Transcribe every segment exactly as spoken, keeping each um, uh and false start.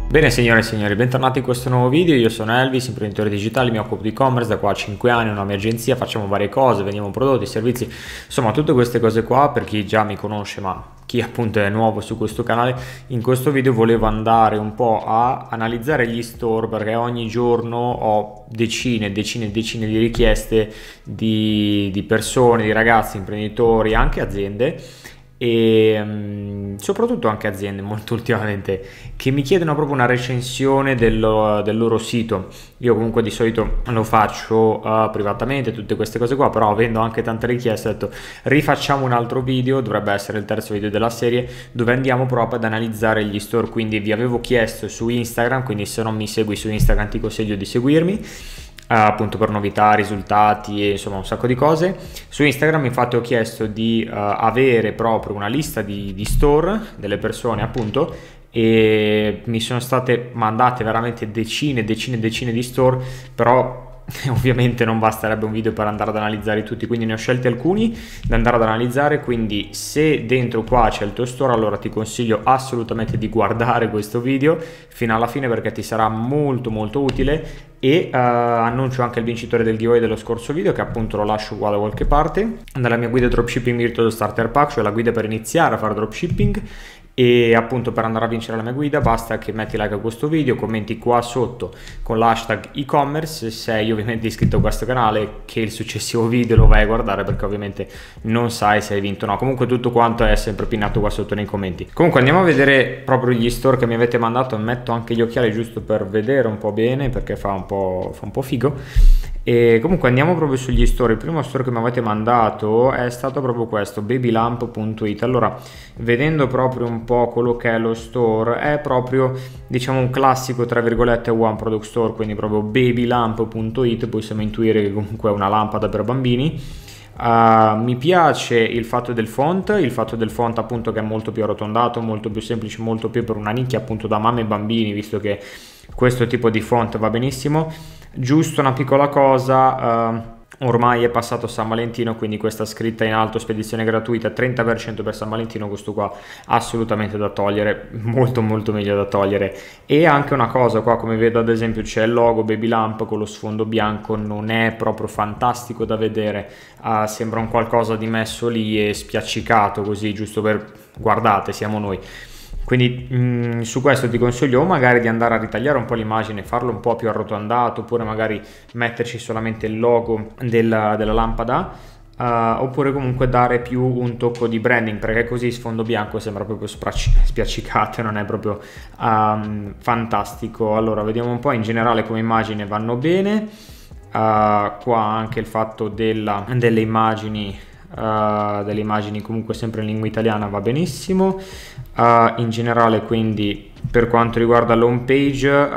Bene signore e signori, bentornati in questo nuovo video. Io sono Elvis, imprenditore digitale, mi occupo di e-commerce da qua a cinque anni, ho una mia agenzia, facciamo varie cose, vendiamo prodotti, servizi, insomma tutte queste cose qua per chi già mi conosce, ma chi appunto è nuovo su questo canale. In questo video volevo andare un po' a analizzare gli store, perché ogni giorno ho decine e decine e decine di richieste di, di persone, di ragazzi, imprenditori, anche aziende, e um, soprattutto anche aziende molto ultimamente, che mi chiedono proprio una recensione del, del loro sito. Io comunque di solito lo faccio uh, privatamente, tutte queste cose qua, però avendo anche tante richieste ho detto rifacciamo un altro video, dovrebbe essere il terzo video della serie, dove andiamo proprio ad analizzare gli store. Quindi vi avevo chiesto su Instagram, quindi se non mi segui su Instagram ti consiglio di seguirmi, Uh, appunto per novità, risultati e insomma un sacco di cose. Su Instagram infatti ho chiesto di uh, avere proprio una lista di, di store delle persone appunto, e mi sono state mandate veramente decine e decine e decine di store, però ovviamente non basterebbe un video per andare ad analizzare tutti, quindi ne ho scelti alcuni da andare ad analizzare. Quindi se dentro qua c'è il tuo store, allora ti consiglio assolutamente di guardare questo video fino alla fine, perché ti sarà molto molto utile. E uh, annuncio anche il vincitore del giveaway dello scorso video, che appunto lo lascio qua da qualche parte, dalla mia guida Dropshipping Virtuoso Starter Pack, cioè la guida per iniziare a fare dropshipping. E appunto per andare a vincere la mia guida basta che metti like a questo video, commenti qua sotto con l'hashtag e-commerce, sei ovviamente iscritto a questo canale, che il successivo video lo vai a guardare, perché ovviamente non sai se hai vinto o no. Comunque tutto quanto è sempre pinnato qua sotto nei commenti. Comunque andiamo a vedere proprio gli store che mi avete mandato. Metto anche gli occhiali giusto per vedere un po' bene, perché fa un po', fa un po' figo. E comunque andiamo proprio sugli store. Il primo store che mi avete mandato è stato proprio questo, babylamp punto it. Allora, vedendo proprio un po' quello che è lo store, è proprio diciamo un classico tra virgolette one product store, quindi proprio babylamp punto it. Possiamo intuire che comunque è una lampada per bambini. Uh, mi piace il fatto del font, il fatto del font appunto che è molto più arrotondato, molto più semplice, molto più per una nicchia appunto da mamme e bambini, visto che questo tipo di font va benissimo. Giusto una piccola cosa, uh, ormai è passato San Valentino, quindi questa scritta in alto, spedizione gratuita, trenta per cento per San Valentino, questo qua assolutamente da togliere, molto molto meglio da togliere. E anche una cosa qua, come vedo ad esempio c'è il logo Babylamp con lo sfondo bianco, non è proprio fantastico da vedere, uh, sembra un qualcosa di messo lì e spiaccicato così, giusto per guardate siamo noi. Quindi mh, su questo ti consiglio o magari di andare a ritagliare un po' l'immagine, farlo un po' più arrotondato, oppure magari metterci solamente il logo della, della lampada, uh, oppure comunque dare più un tocco di branding, perché così sfondo bianco sembra proprio spiaccicato e non è proprio um, fantastico. Allora vediamo un po', in generale come immagine vanno bene, uh, qua anche il fatto della, delle immagini Uh, delle immagini comunque sempre in lingua italiana va benissimo. Uh, in generale quindi per quanto riguarda l'home page uh,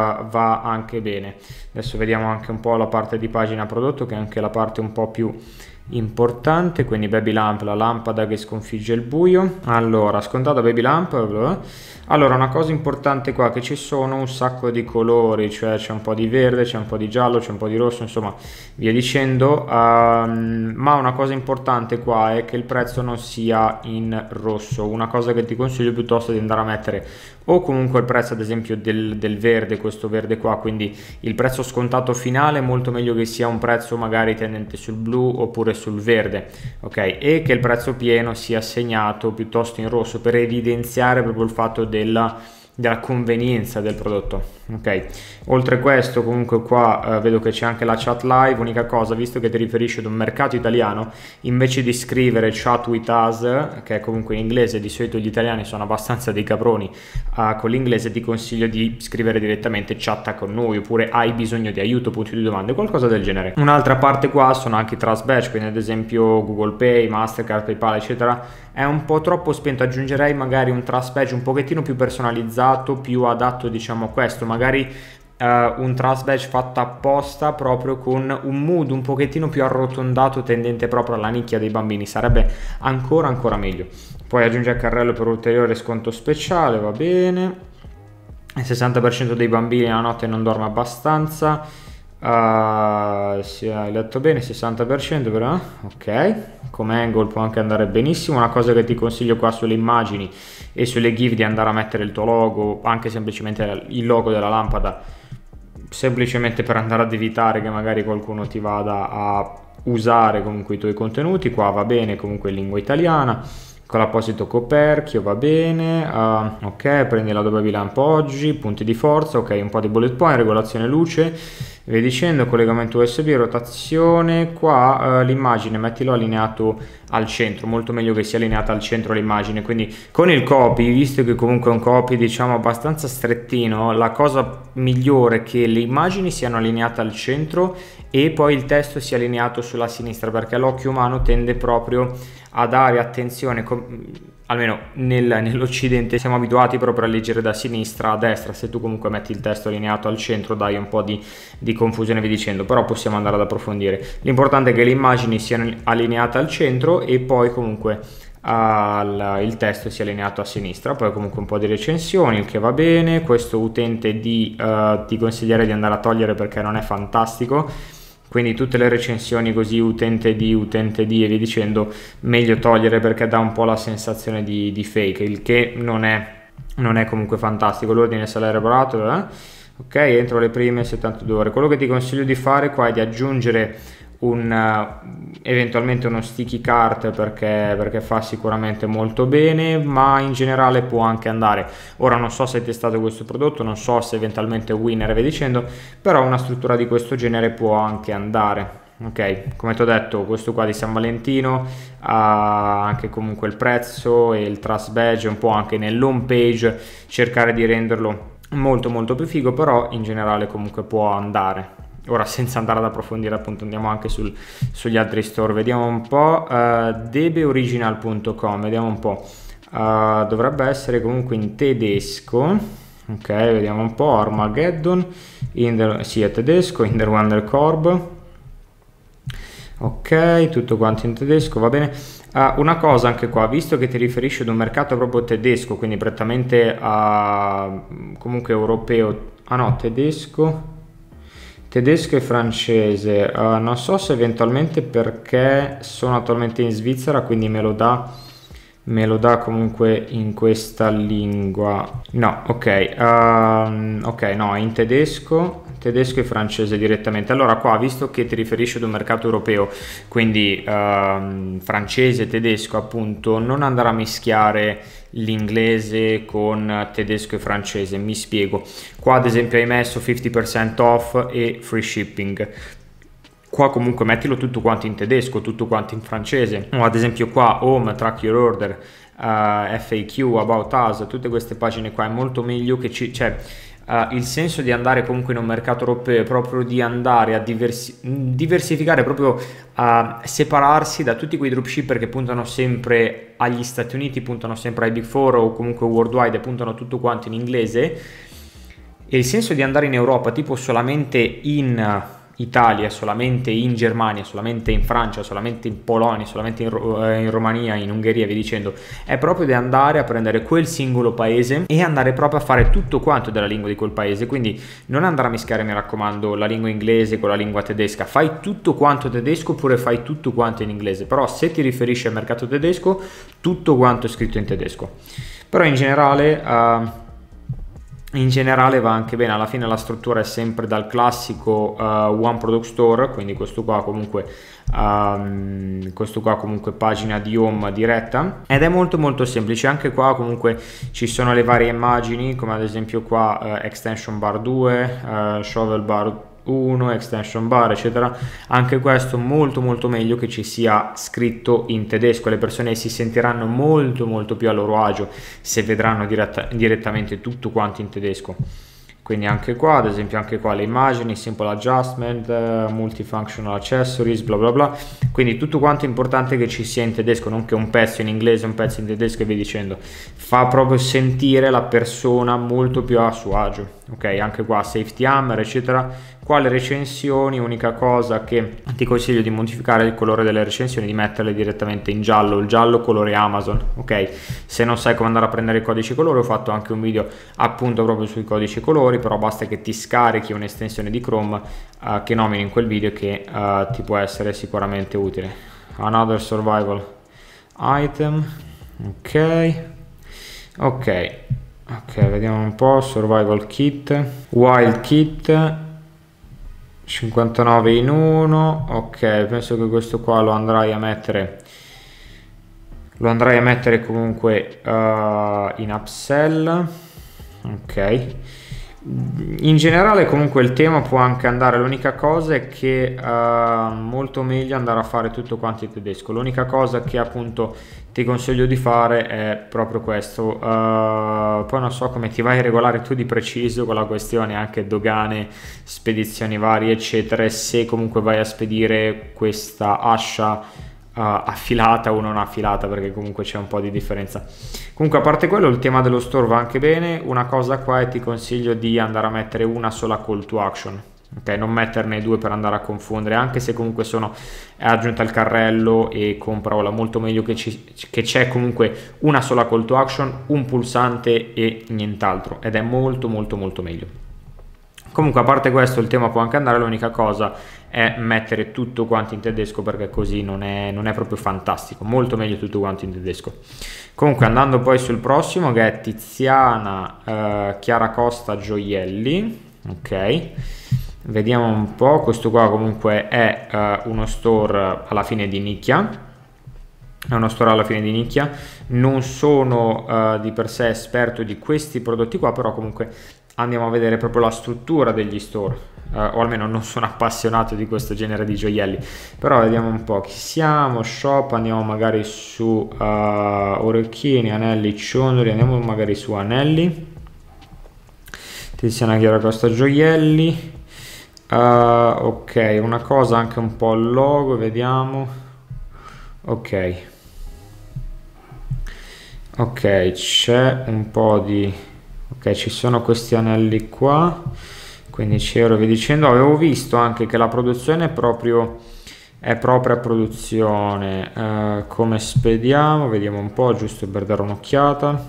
va anche bene. Adesso vediamo anche un po' la parte di pagina prodotto, che è anche la parte un po' più importante. Quindi Babylamp, la lampada che sconfigge il buio. Allora, scontata Babylamp. Allora, una cosa importante qua, che ci sono un sacco di colori, cioè c'è un po' di verde, c'è un po' di giallo, c'è un po' di rosso, insomma via dicendo. Um, ma una cosa importante qua è che il prezzo non sia in rosso. Una cosa che ti consiglio piuttosto di andare a mettere o comunque il prezzo ad esempio del, del verde, questo verde qua, quindi il prezzo scontato finale è molto meglio che sia un prezzo magari tendente sul blu oppure sul verde, ok? E che il prezzo pieno sia segnato piuttosto in rosso, per evidenziare proprio il fatto della, della convenienza del prodotto, ok? Oltre a questo comunque qua eh, vedo che c'è anche la chat live. Unica cosa, visto che ti riferisci ad un mercato italiano, invece di scrivere chat with us, che è comunque in inglese, di solito gli italiani sono abbastanza dei caproni uh, con l'inglese, ti consiglio di scrivere direttamente chatta con noi, oppure hai bisogno di aiuto, punti di domande, qualcosa del genere. Un'altra parte qua sono anche i trust badge, quindi ad esempio Google Pay, Mastercard, PayPal eccetera. È un po' troppo spento, aggiungerei magari un trust badge un pochettino più personalizzato, più adatto diciamo a questo, magari Uh, un trust badge fatto apposta proprio con un mood un pochettino più arrotondato, tendente proprio alla nicchia dei bambini, sarebbe ancora ancora meglio. Poi aggiunge a carrello per ulteriore sconto speciale, va bene. Il sessanta per cento dei bambini la notte non dorme abbastanza. Uh, sì, hai letto bene, sessanta per cento però, ok, come angle può anche andare benissimo. Una cosa che ti consiglio qua sulle immagini e sulle GIF di andare a mettere il tuo logo, anche semplicemente il logo della lampada, semplicemente per andare ad evitare che magari qualcuno ti vada a usare comunque i tuoi contenuti. Qua va bene comunque in lingua italiana, con l'apposito coperchio va bene, uh, ok, prendi la Adobe Lamp oggi, punti di forza, ok, un po' di bullet point, regolazione luce, via dicendo, collegamento U S B, rotazione. Qua uh, l'immagine mettilo allineato al centro, molto meglio che sia allineata al centro l'immagine, quindi con il copy, visto che comunque è un copy diciamo abbastanza strettino, la cosa migliore è che le immagini siano allineate al centro e poi il testo sia allineato sulla sinistra, perché l'occhio umano tende proprio a dare attenzione, almeno nel, nell'occidente siamo abituati proprio a leggere da sinistra a destra. Se tu comunque metti il testo allineato al centro dai un po' di, di confusione via dicendo, però possiamo andare ad approfondire. L'importante è che le immagini siano allineate al centro e poi comunque al, il testo sia allineato a sinistra. Poi comunque un po' di recensioni, il che va bene. Questo utente di, uh, ti consiglierei di andare a togliere perché non è fantastico. Quindi tutte le recensioni così utente di, utente di e via dicendo, meglio togliere perché dà un po' la sensazione di, di fake, il che non è, non è comunque fantastico. L'ordine sarà elaborato, eh? Ok, entro le prime settantadue ore. Quello che ti consiglio di fare qua è di aggiungere un, uh, eventualmente uno sticky card perché, perché fa sicuramente molto bene, ma in generale può anche andare. Ora non so se hai testato questo prodotto, non so se eventualmente è winner e via dicendo, però una struttura di questo genere può anche andare. Ok, come ti ho detto, questo qua di San Valentino ha anche comunque il prezzo e il trust badge, un po' anche nell'home page, cercare di renderlo molto molto più figo, però in generale comunque può andare. Ora, senza andare ad approfondire, appunto, andiamo anche sul, sugli altri store, vediamo un po'. uh, debeoriginal punto com, vediamo un po'. Uh, dovrebbe essere comunque in tedesco, ok, vediamo un po'. Armageddon, in the, sì, è tedesco, in der Wanderkorb, ok, tutto quanto in tedesco, va bene. Uh, una cosa anche qua, visto che ti riferisci ad un mercato proprio tedesco, quindi prettamente a comunque europeo, ah no, tedesco tedesco e francese, uh, non so se eventualmente perché sono attualmente in Svizzera, quindi me lo dà me lo dà comunque in questa lingua. No, ok, um, ok, no, in tedesco, tedesco e francese direttamente. Allora qua, visto che ti riferisci ad un mercato europeo, quindi um, francese e tedesco appunto, non andare a mischiare l'inglese con tedesco e francese. Mi spiego. Qua ad esempio hai messo cinquanta per cento off e free shipping. Qua comunque mettilo tutto quanto in tedesco, tutto quanto in francese. O ad esempio qua home, track your order, uh, F A Q, about us, tutte queste pagine qua è molto meglio che ci... Cioè, Uh, il senso di andare comunque in un mercato europeo è proprio di andare a diversi diversificare, proprio a separarsi da tutti quei dropshipper che puntano sempre agli Stati Uniti, puntano sempre ai Big Four o comunque worldwide e puntano tutto quanto in inglese. E il senso di andare in Europa tipo solamente in Italia, solamente in Germania, solamente in Francia, solamente in Polonia, solamente in, in Romania, in Ungheria, via dicendo, è proprio di andare a prendere quel singolo paese e andare proprio a fare tutto quanto della lingua di quel paese. Quindi non andare a mischiare, mi raccomando, la lingua inglese con la lingua tedesca. Fai tutto quanto tedesco oppure fai tutto quanto in inglese, però se ti riferisci al mercato tedesco, tutto quanto è scritto in tedesco. Però in generale... Uh, In generale va anche bene, alla fine la struttura è sempre dal classico uh, One Product Store, quindi questo qua comunque um, questo qua comunque pagina di home diretta, ed è molto molto semplice. Anche qua comunque ci sono le varie immagini, come ad esempio qua uh, extension bar due, uh, shovel bar uno, extension bar eccetera. Anche questo molto molto meglio che ci sia scritto in tedesco, le persone si sentiranno molto molto più a loro agio se vedranno diretta, direttamente tutto quanto in tedesco. Quindi anche qua, ad esempio anche qua le immagini, simple adjustment, uh, multifunctional accessories, bla bla bla. Quindi tutto quanto è importante che ci sia in tedesco, non che un pezzo in inglese, un pezzo in tedesco e via dicendo. Fa proprio sentire la persona molto più a suo agio. ok? Anche qua safety hammer eccetera. Qua le recensioni, unica cosa che ti consiglio di modificare il colore delle recensioni, di metterle direttamente in giallo, il giallo colore Amazon, ok? Se non sai come andare a prendere i codici colori, ho fatto anche un video appunto proprio sui codici colori, però basta che ti scarichi un'estensione di Chrome uh, che nomini in quel video, che uh, ti può essere sicuramente utile. Another survival item, ok, ok, ok, vediamo un po', survival kit, wild kit, cinquantanove in uno, ok, penso che questo qua lo andrai a mettere lo andrai a mettere comunque uh, in upsell, ok. In generale comunque il tema può anche andare, l'unica cosa è che uh, molto meglio andare a fare tutto quanto in tedesco. L'unica cosa che appunto ti consiglio di fare è proprio questo. Uh, poi non so come ti vai a regolare tu di preciso con la questione anche dogane, spedizioni varie eccetera, e se comunque vai a spedire questa ascia Uh, affilata o non affilata, perché comunque c'è un po' di differenza. Comunque a parte quello il tema dello store va anche bene. Una cosa qua è ti consiglio di andare a mettere una sola call to action, ok, non metterne due per andare a confondere, anche se comunque sono aggiunta al carrello e compra ora, molto meglio che, ci, che c'è comunque una sola call to action, un pulsante e nient'altro, ed è molto molto molto meglio. Comunque a parte questo il tema può anche andare, l'unica cosa è mettere tutto quanto in tedesco, perché così non è, non è proprio fantastico, molto meglio tutto quanto in tedesco. Comunque andando poi sul prossimo, che è Tiziana eh, Chiara Costa Gioielli, ok, vediamo un po', questo qua comunque è eh, uno store alla fine di nicchia, è uno store alla fine di nicchia, non sono uh, di per sé esperto di questi prodotti qua, però comunque andiamo a vedere proprio la struttura degli store, uh, o almeno non sono appassionato di questo genere di gioielli, però vediamo un po' chi siamo, shop, andiamo magari su uh, orecchini, anelli, ciondoli, andiamo magari su anelli, Tiziana Chiara Costa Gioielli, uh, ok, una cosa anche un po' il logo, vediamo, ok, ok, c'è un po' di, ok, ci sono questi anelli qua, quindici euro, vi dicendo. Avevo visto anche che la produzione è proprio è propria produzione, uh, come spediamo, vediamo un po', giusto per dare un'occhiata.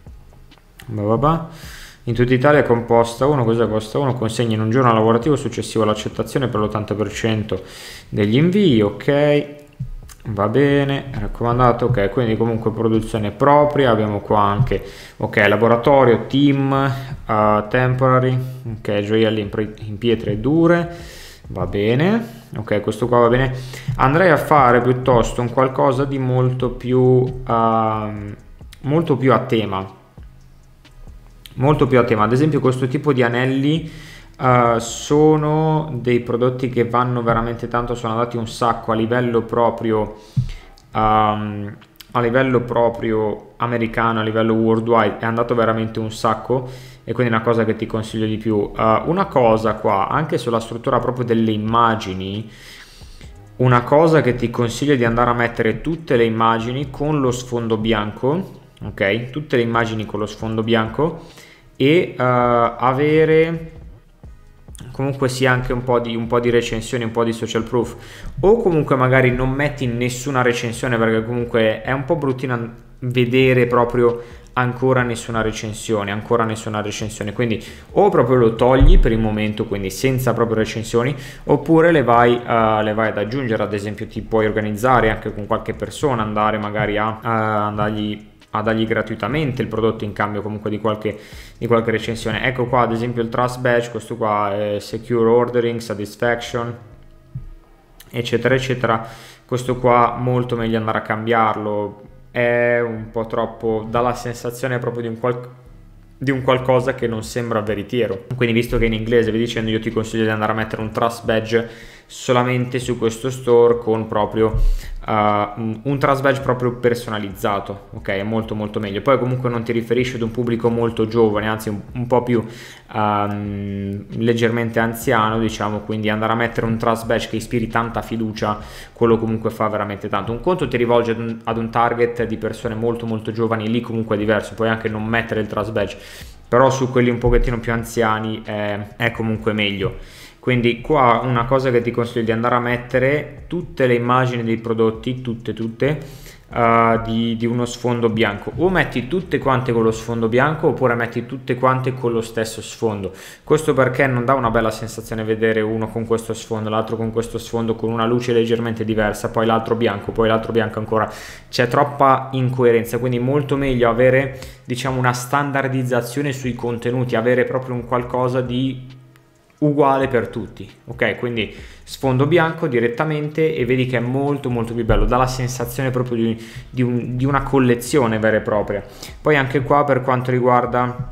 In tutta Italia composta uno, cosa costa uno? Consegna in un giorno lavorativo successivo all'accettazione per l'ottanta per cento degli invii, ok, va bene, raccomandato, ok, quindi comunque produzione propria. Abbiamo qua anche, ok, laboratorio, team, uh, temporary, ok, gioielli in, in pietre dure, va bene, ok, questo qua va bene. Andrei a fare piuttosto un qualcosa di molto più uh, molto più a tema, molto più a tema, ad esempio questo tipo di anelli uh, sono dei prodotti che vanno veramente tanto, sono andati un sacco a livello proprio um, a livello proprio americano, a livello worldwide, è andato veramente un sacco, e quindi è una cosa che ti consiglio di più. Uh, una cosa qua, anche sulla struttura proprio delle immagini, una cosa che ti consiglio di andare a mettere tutte le immagini con lo sfondo bianco, ok, tutte le immagini con lo sfondo bianco, e uh, avere comunque sia anche un po' di un po' di recensioni, un po' di social proof, o comunque magari non metti nessuna recensione, perché comunque è un po' bruttino vedere proprio ancora nessuna recensione, ancora nessuna recensione, quindi o proprio lo togli per il momento, quindi senza proprio recensioni, oppure le vai, uh, le vai ad aggiungere. Ad esempio ti puoi organizzare anche con qualche persona, andare magari a uh, andargli a dargli gratuitamente il prodotto in cambio comunque di qualche, di qualche recensione. Ecco qua ad esempio il Trust Badge, questo qua è Secure Ordering, Satisfaction, eccetera eccetera. Questo qua molto meglio andare a cambiarlo, è un po' troppo, dà la sensazione proprio di un, qual di un qualcosa che non sembra veritiero. Quindi visto che in inglese, vi dicendo, io ti consiglio di andare a mettere un Trust Badge solamente su questo store con proprio uh, un, un Trust Badge proprio personalizzato, ok, è molto molto meglio. Poi comunque non ti riferisci ad un pubblico molto giovane, anzi un, un po' più um, leggermente anziano, diciamo, quindi andare a mettere un Trust Badge che ispiri tanta fiducia, quello comunque fa veramente tanto. Un conto ti rivolge ad un, ad un target di persone molto molto giovani, lì comunque è diverso, puoi anche non mettere il Trust Badge. però su quelli un pochettino più anziani è, è comunque meglio. Quindi qua una cosa che ti consiglio di andare a mettere tutte le immagini dei prodotti, tutte tutte, uh, di, di uno sfondo bianco, o metti tutte quante con lo sfondo bianco oppure metti tutte quante con lo stesso sfondo. Questo perché non dà una bella sensazione vedere uno con questo sfondo, l'altro con questo sfondo con una luce leggermente diversa, poi l'altro bianco, poi l'altro bianco ancora. C'è troppa incoerenza, quindi molto meglio avere, diciamo, una standardizzazione sui contenuti, avere proprio un qualcosa di uguale per tutti, ok? Quindi sfondo bianco direttamente e vedi che è molto molto più bello, dà la sensazione proprio di, di, un, di una collezione vera e propria. Poi anche qua per quanto riguarda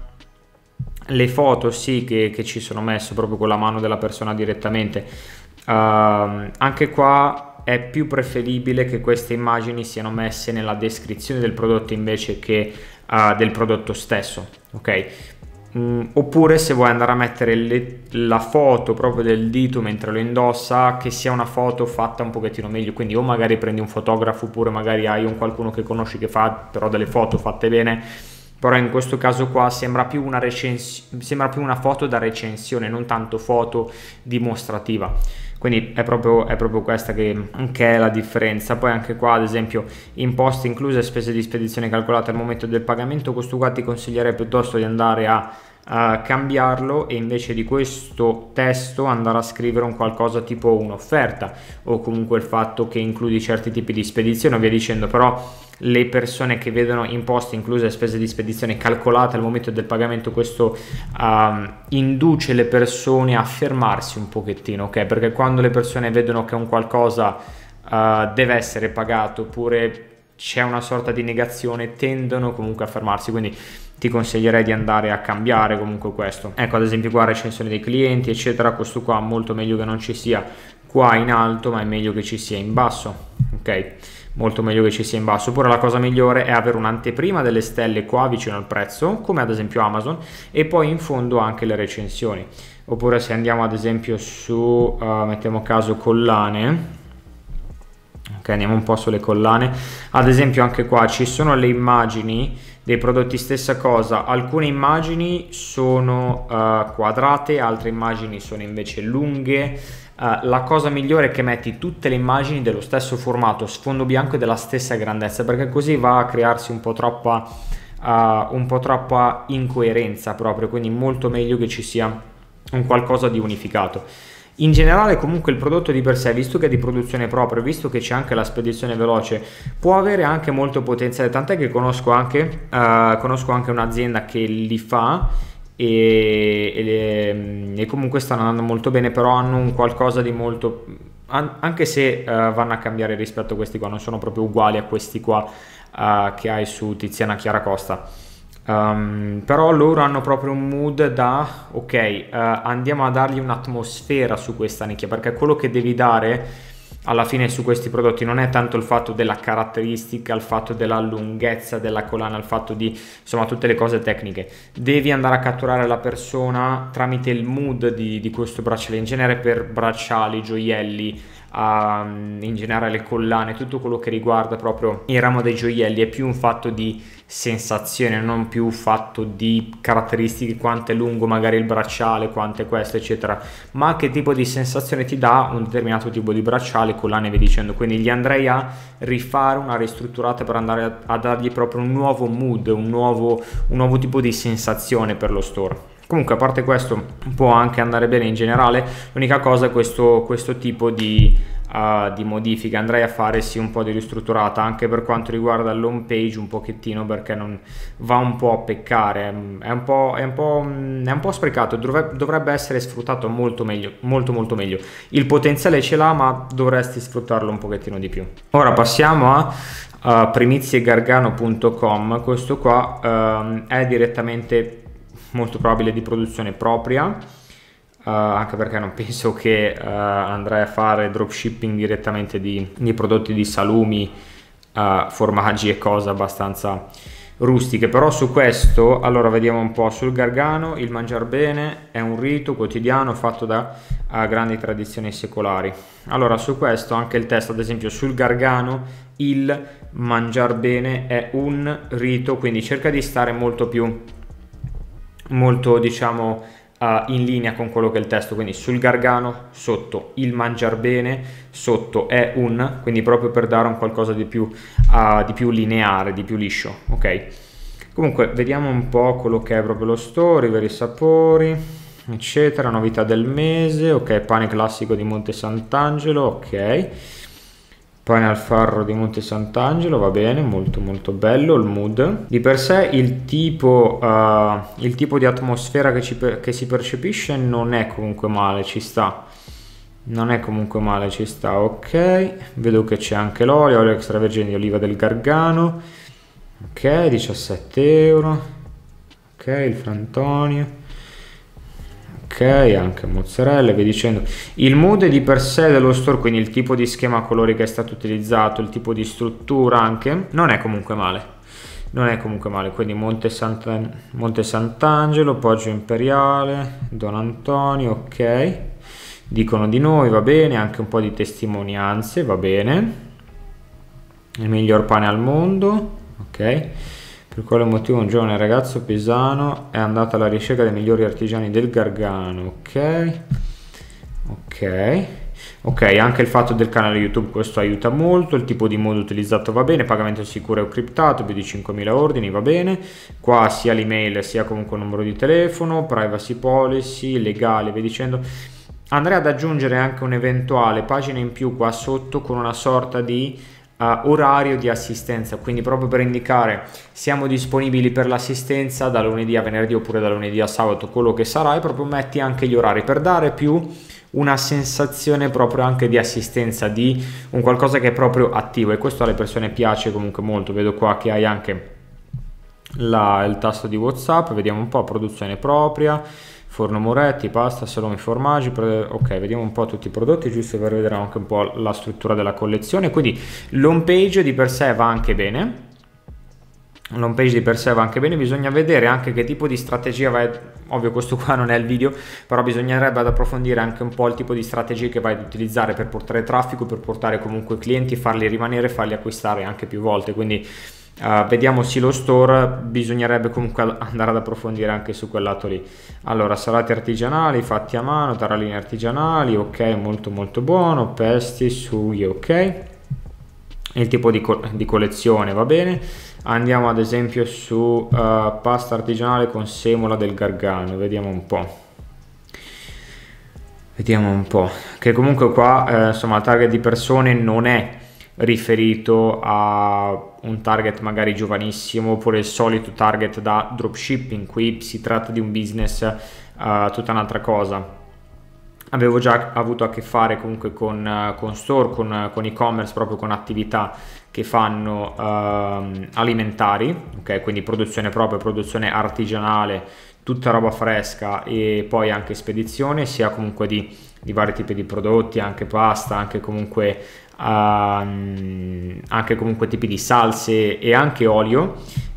le foto, sì che, che ci sono messo proprio con la mano della persona direttamente, uh, anche qua è più preferibile che queste immagini siano messe nella descrizione del prodotto invece che uh, del prodotto stesso, ok? Mm, oppure se vuoi andare a mettere le, la foto proprio del dito mentre lo indossa, che sia una foto fatta un pochettino meglio, quindi o magari prendi un fotografo oppure magari hai un qualcuno che conosci che fa però delle foto fatte bene, però in questo caso qua sembra più una recensione, sembra più una foto da recensione, non tanto foto dimostrativa. Quindi è proprio, è proprio questa che, che è la differenza. Poi anche qua ad esempio imposte incluse e spese di spedizione calcolate al momento del pagamento, questo qua ti consiglierei piuttosto di andare a, a cambiarlo e invece di questo testo andare a scrivere un qualcosa tipo un'offerta o comunque il fatto che includi certi tipi di spedizione o via dicendo. Però le persone che vedono imposte incluse e spese di spedizione calcolate al momento del pagamento, questo uh, induce le persone a fermarsi un pochettino, ok? Perché quando le persone vedono che un qualcosa uh, deve essere pagato oppure c'è una sorta di negazione, tendono comunque a fermarsi, quindi ti consiglierei di andare a cambiare comunque questo. Ecco ad esempio qua recensione dei clienti eccetera, questo qua molto meglio che non ci sia qua in alto, ma è meglio che ci sia in basso, ok? Molto meglio che ci sia in basso. Oppure la cosa migliore è avere un'anteprima delle stelle qua vicino al prezzo, come ad esempio Amazon, e poi in fondo anche le recensioni. Oppure se andiamo ad esempio su, uh, mettiamo caso collane, ok, andiamo un po' sulle collane, ad esempio anche qua ci sono le immagini dei prodotti, stessa cosa, alcune immagini sono uh, quadrate, altre immagini sono invece lunghe. Uh, la cosa migliore è che metti tutte le immagini dello stesso formato, sfondo bianco e della stessa grandezza, perché così va a crearsi un po' troppa, uh, un po' troppa incoerenza proprio, quindi molto meglio che ci sia un qualcosa di unificato. In generale comunque il prodotto di per sé, visto che è di produzione propria, visto che c'è anche la spedizione veloce, può avere anche molto potenziale, tant'è che conosco anche, uh, conosco anche un'azienda che li fa e, e, e comunque stanno andando molto bene, però hanno un qualcosa di molto, an anche se uh, vanno a cambiare rispetto a questi qua, non sono proprio uguali a questi qua uh, che hai su Tiziana Chiara Costa. Um, però loro hanno proprio un mood da ok, uh, andiamo a dargli un'atmosfera su questa nicchia, perché quello che devi dare alla fine su questi prodotti non è tanto il fatto della caratteristica, il fatto della lunghezza della collana, il fatto di insomma tutte le cose tecniche. Devi andare a catturare la persona tramite il mood di, di questo bracciale, in genere per bracciali, gioielli, um, in generale le collane, tutto quello che riguarda proprio il ramo dei gioielli è più un fatto di sensazione, non più fatto di caratteristiche, quanto è lungo magari il bracciale, quanto è questo eccetera, ma che tipo di sensazione ti dà un determinato tipo di bracciale, collane e via dicendo. Quindi gli andrei a rifare una ristrutturata per andare a, a dargli proprio un nuovo mood, un nuovo, un nuovo tipo di sensazione per lo store. Comunque a parte questo può anche andare bene in generale, l'unica cosa è questo, questo tipo di Uh, di modifiche andrei a fare sì un po' di ristrutturata anche per quanto riguarda l'home page un pochettino, perché non va un po' a peccare, è un po', è un po', è un po' sprecato, dovrebbe, dovrebbe essere sfruttato molto meglio, molto molto meglio. Il potenziale ce l'ha, ma dovresti sfruttarlo un pochettino di più. Ora passiamo a uh, primiziegargano punto com. Questo qua uh, è direttamente molto probabile di produzione propria. Uh, anche perché non penso che uh, andrei a fare dropshipping direttamente di, di prodotti di salumi, uh, formaggi e cose abbastanza rustiche. Però su questo, allora vediamo un po'. Sul Gargano il mangiar bene è un rito quotidiano fatto da uh, grandi tradizioni secolari. Allora su questo anche il testo, ad esempio sul Gargano il mangiar bene è un rito, quindi cerca di stare molto più molto diciamo uh, in linea con quello che è il testo, quindi sul Gargano, sotto il mangiar bene, sotto è un, quindi proprio per dare un qualcosa di più, uh, di più lineare, di più liscio, ok? Comunque vediamo un po' quello che è proprio lo store, i veri sapori, eccetera, novità del mese, ok, pane classico di Monte Sant'Angelo, ok, pane al farro di Monte Sant'Angelo, va bene, molto molto bello il mood. Di per sé il tipo, uh, il tipo di atmosfera che, ci, che si percepisce non è comunque male, ci sta. Non è comunque male, ci sta, ok. Vedo che c'è anche l'olio, olio extravergine di oliva del Gargano, ok, diciassette euro, ok, il frantonio. Ok, anche mozzarella, via dicendo. Il mood di per sé dello store, quindi il tipo di schema colori che è stato utilizzato, il tipo di struttura anche, non è comunque male. Non è comunque male, quindi Monte, Santa, Monte Sant'Angelo, Poggio Imperiale, Don Antonio, ok. Dicono di noi, va bene, anche un po' di testimonianze, va bene. Il miglior pane al mondo, ok. Per quale motivo un giovane ragazzo pisano è andato alla ricerca dei migliori artigiani del Gargano, ok, ok, ok, anche il fatto del canale YouTube, questo aiuta molto, il tipo di modo utilizzato va bene, pagamento sicuro e criptato, più di cinquemila ordini, va bene, qua sia l'email sia comunque il numero di telefono, privacy policy, legale, via dicendo. Andrei ad aggiungere anche un'eventuale pagina in più qua sotto con una sorta di Uh, orario di assistenza, quindi proprio per indicare siamo disponibili per l'assistenza da lunedì a venerdì oppure da lunedì a sabato, quello che sarà, e proprio metti anche gli orari per dare più una sensazione proprio anche di assistenza, di un qualcosa che è proprio attivo, e questo alle persone piace comunque molto. Vedo qua che hai anche la, il tasto di WhatsApp, vediamo un po', produzione propria, forno Moretti, pasta, salumi, formaggi, ok, vediamo un po' tutti i prodotti giusto per vedere anche un po' la struttura della collezione. Quindi l'home page di per sé va anche bene, l'home page di per sé va anche bene, bisogna vedere anche che tipo di strategia vai, ovvio questo qua non è il video, però bisognerebbe ad approfondire anche un po' il tipo di strategie che vai ad utilizzare per portare traffico, per portare comunque clienti, farli rimanere, farli acquistare anche più volte, quindi Uh, vediamo sì lo store, bisognerebbe comunque andare ad approfondire anche su quel lato lì. Allora, salati artigianali fatti a mano, taralini artigianali, ok, molto molto buono, pesti, sughi, ok, il tipo di, co di collezione va bene. Andiamo ad esempio su uh, pasta artigianale con semola del Gargano, vediamo un po'. Vediamo un po', che comunque qua eh, insomma il target di persone non è riferito a un target magari giovanissimo oppure il solito target da dropshipping. Qui si tratta di un business uh, tutta un'altra cosa. Avevo già avuto a che fare comunque con, uh, con store, con, con e-commerce, proprio con attività che fanno uh, alimentari, ok, quindi produzione propria, produzione artigianale, tutta roba fresca, e poi anche spedizione sia comunque di, di vari tipi di prodotti, anche pasta, anche comunque Uh, anche comunque tipi di salse e anche olio,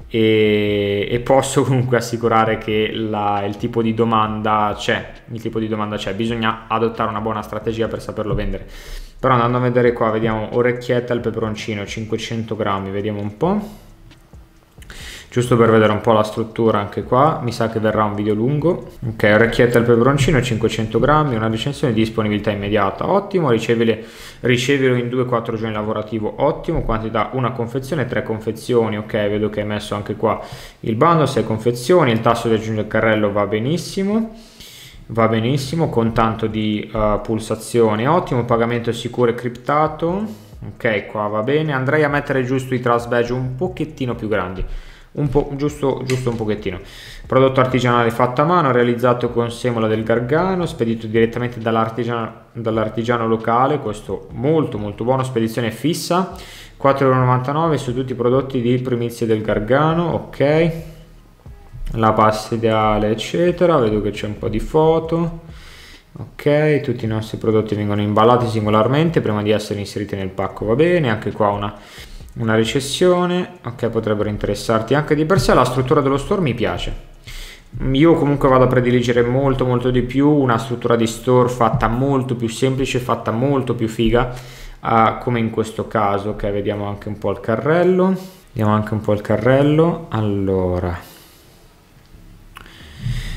e, e posso comunque assicurare che la, il tipo di domanda c'è, il tipo di domanda c'è, bisogna adottare una buona strategia per saperlo vendere. Però andando a vedere qua, vediamo orecchietta al peperoncino cinquecento grammi, vediamo un po', giusto per vedere un po' la struttura. Anche qua mi sa che verrà un video lungo. Ok, orecchietta al peperoncino cinquecento grammi, una recensione di disponibilità immediata, ottimo, ricevile, ricevilo in due quattro giorni lavorativo, ottimo, quantità una confezione, tre confezioni, ok, vedo che hai messo anche qua il bando, sei confezioni, il tasto di aggiungere il carrello va benissimo, va benissimo, con tanto di uh, pulsazione, ottimo, pagamento sicuro e criptato, ok, qua va bene. Andrei a mettere giusto i trust badge un pochettino più grandi, un po' giusto, giusto un pochettino. Prodotto artigianale fatto a mano, realizzato con semola del Gargano, spedito direttamente dall'artigiano dall'artigiano locale, questo molto molto buono, spedizione fissa, quattro e novantanove euro su tutti i prodotti di primizie del Gargano, ok, la pasta ideale eccetera, vedo che c'è un po' di foto, ok, tutti i nostri prodotti vengono imballati singolarmente prima di essere inseriti nel pacco, va bene, anche qua una una recessione, ok, potrebbero interessarti anche di per sé. La struttura dello store mi piace, io comunque vado a prediligere molto molto di più una struttura di store fatta molto più semplice, fatta molto più figa, uh, come in questo caso. Ok, vediamo anche un po' il carrello, vediamo anche un po' il carrello. Allora,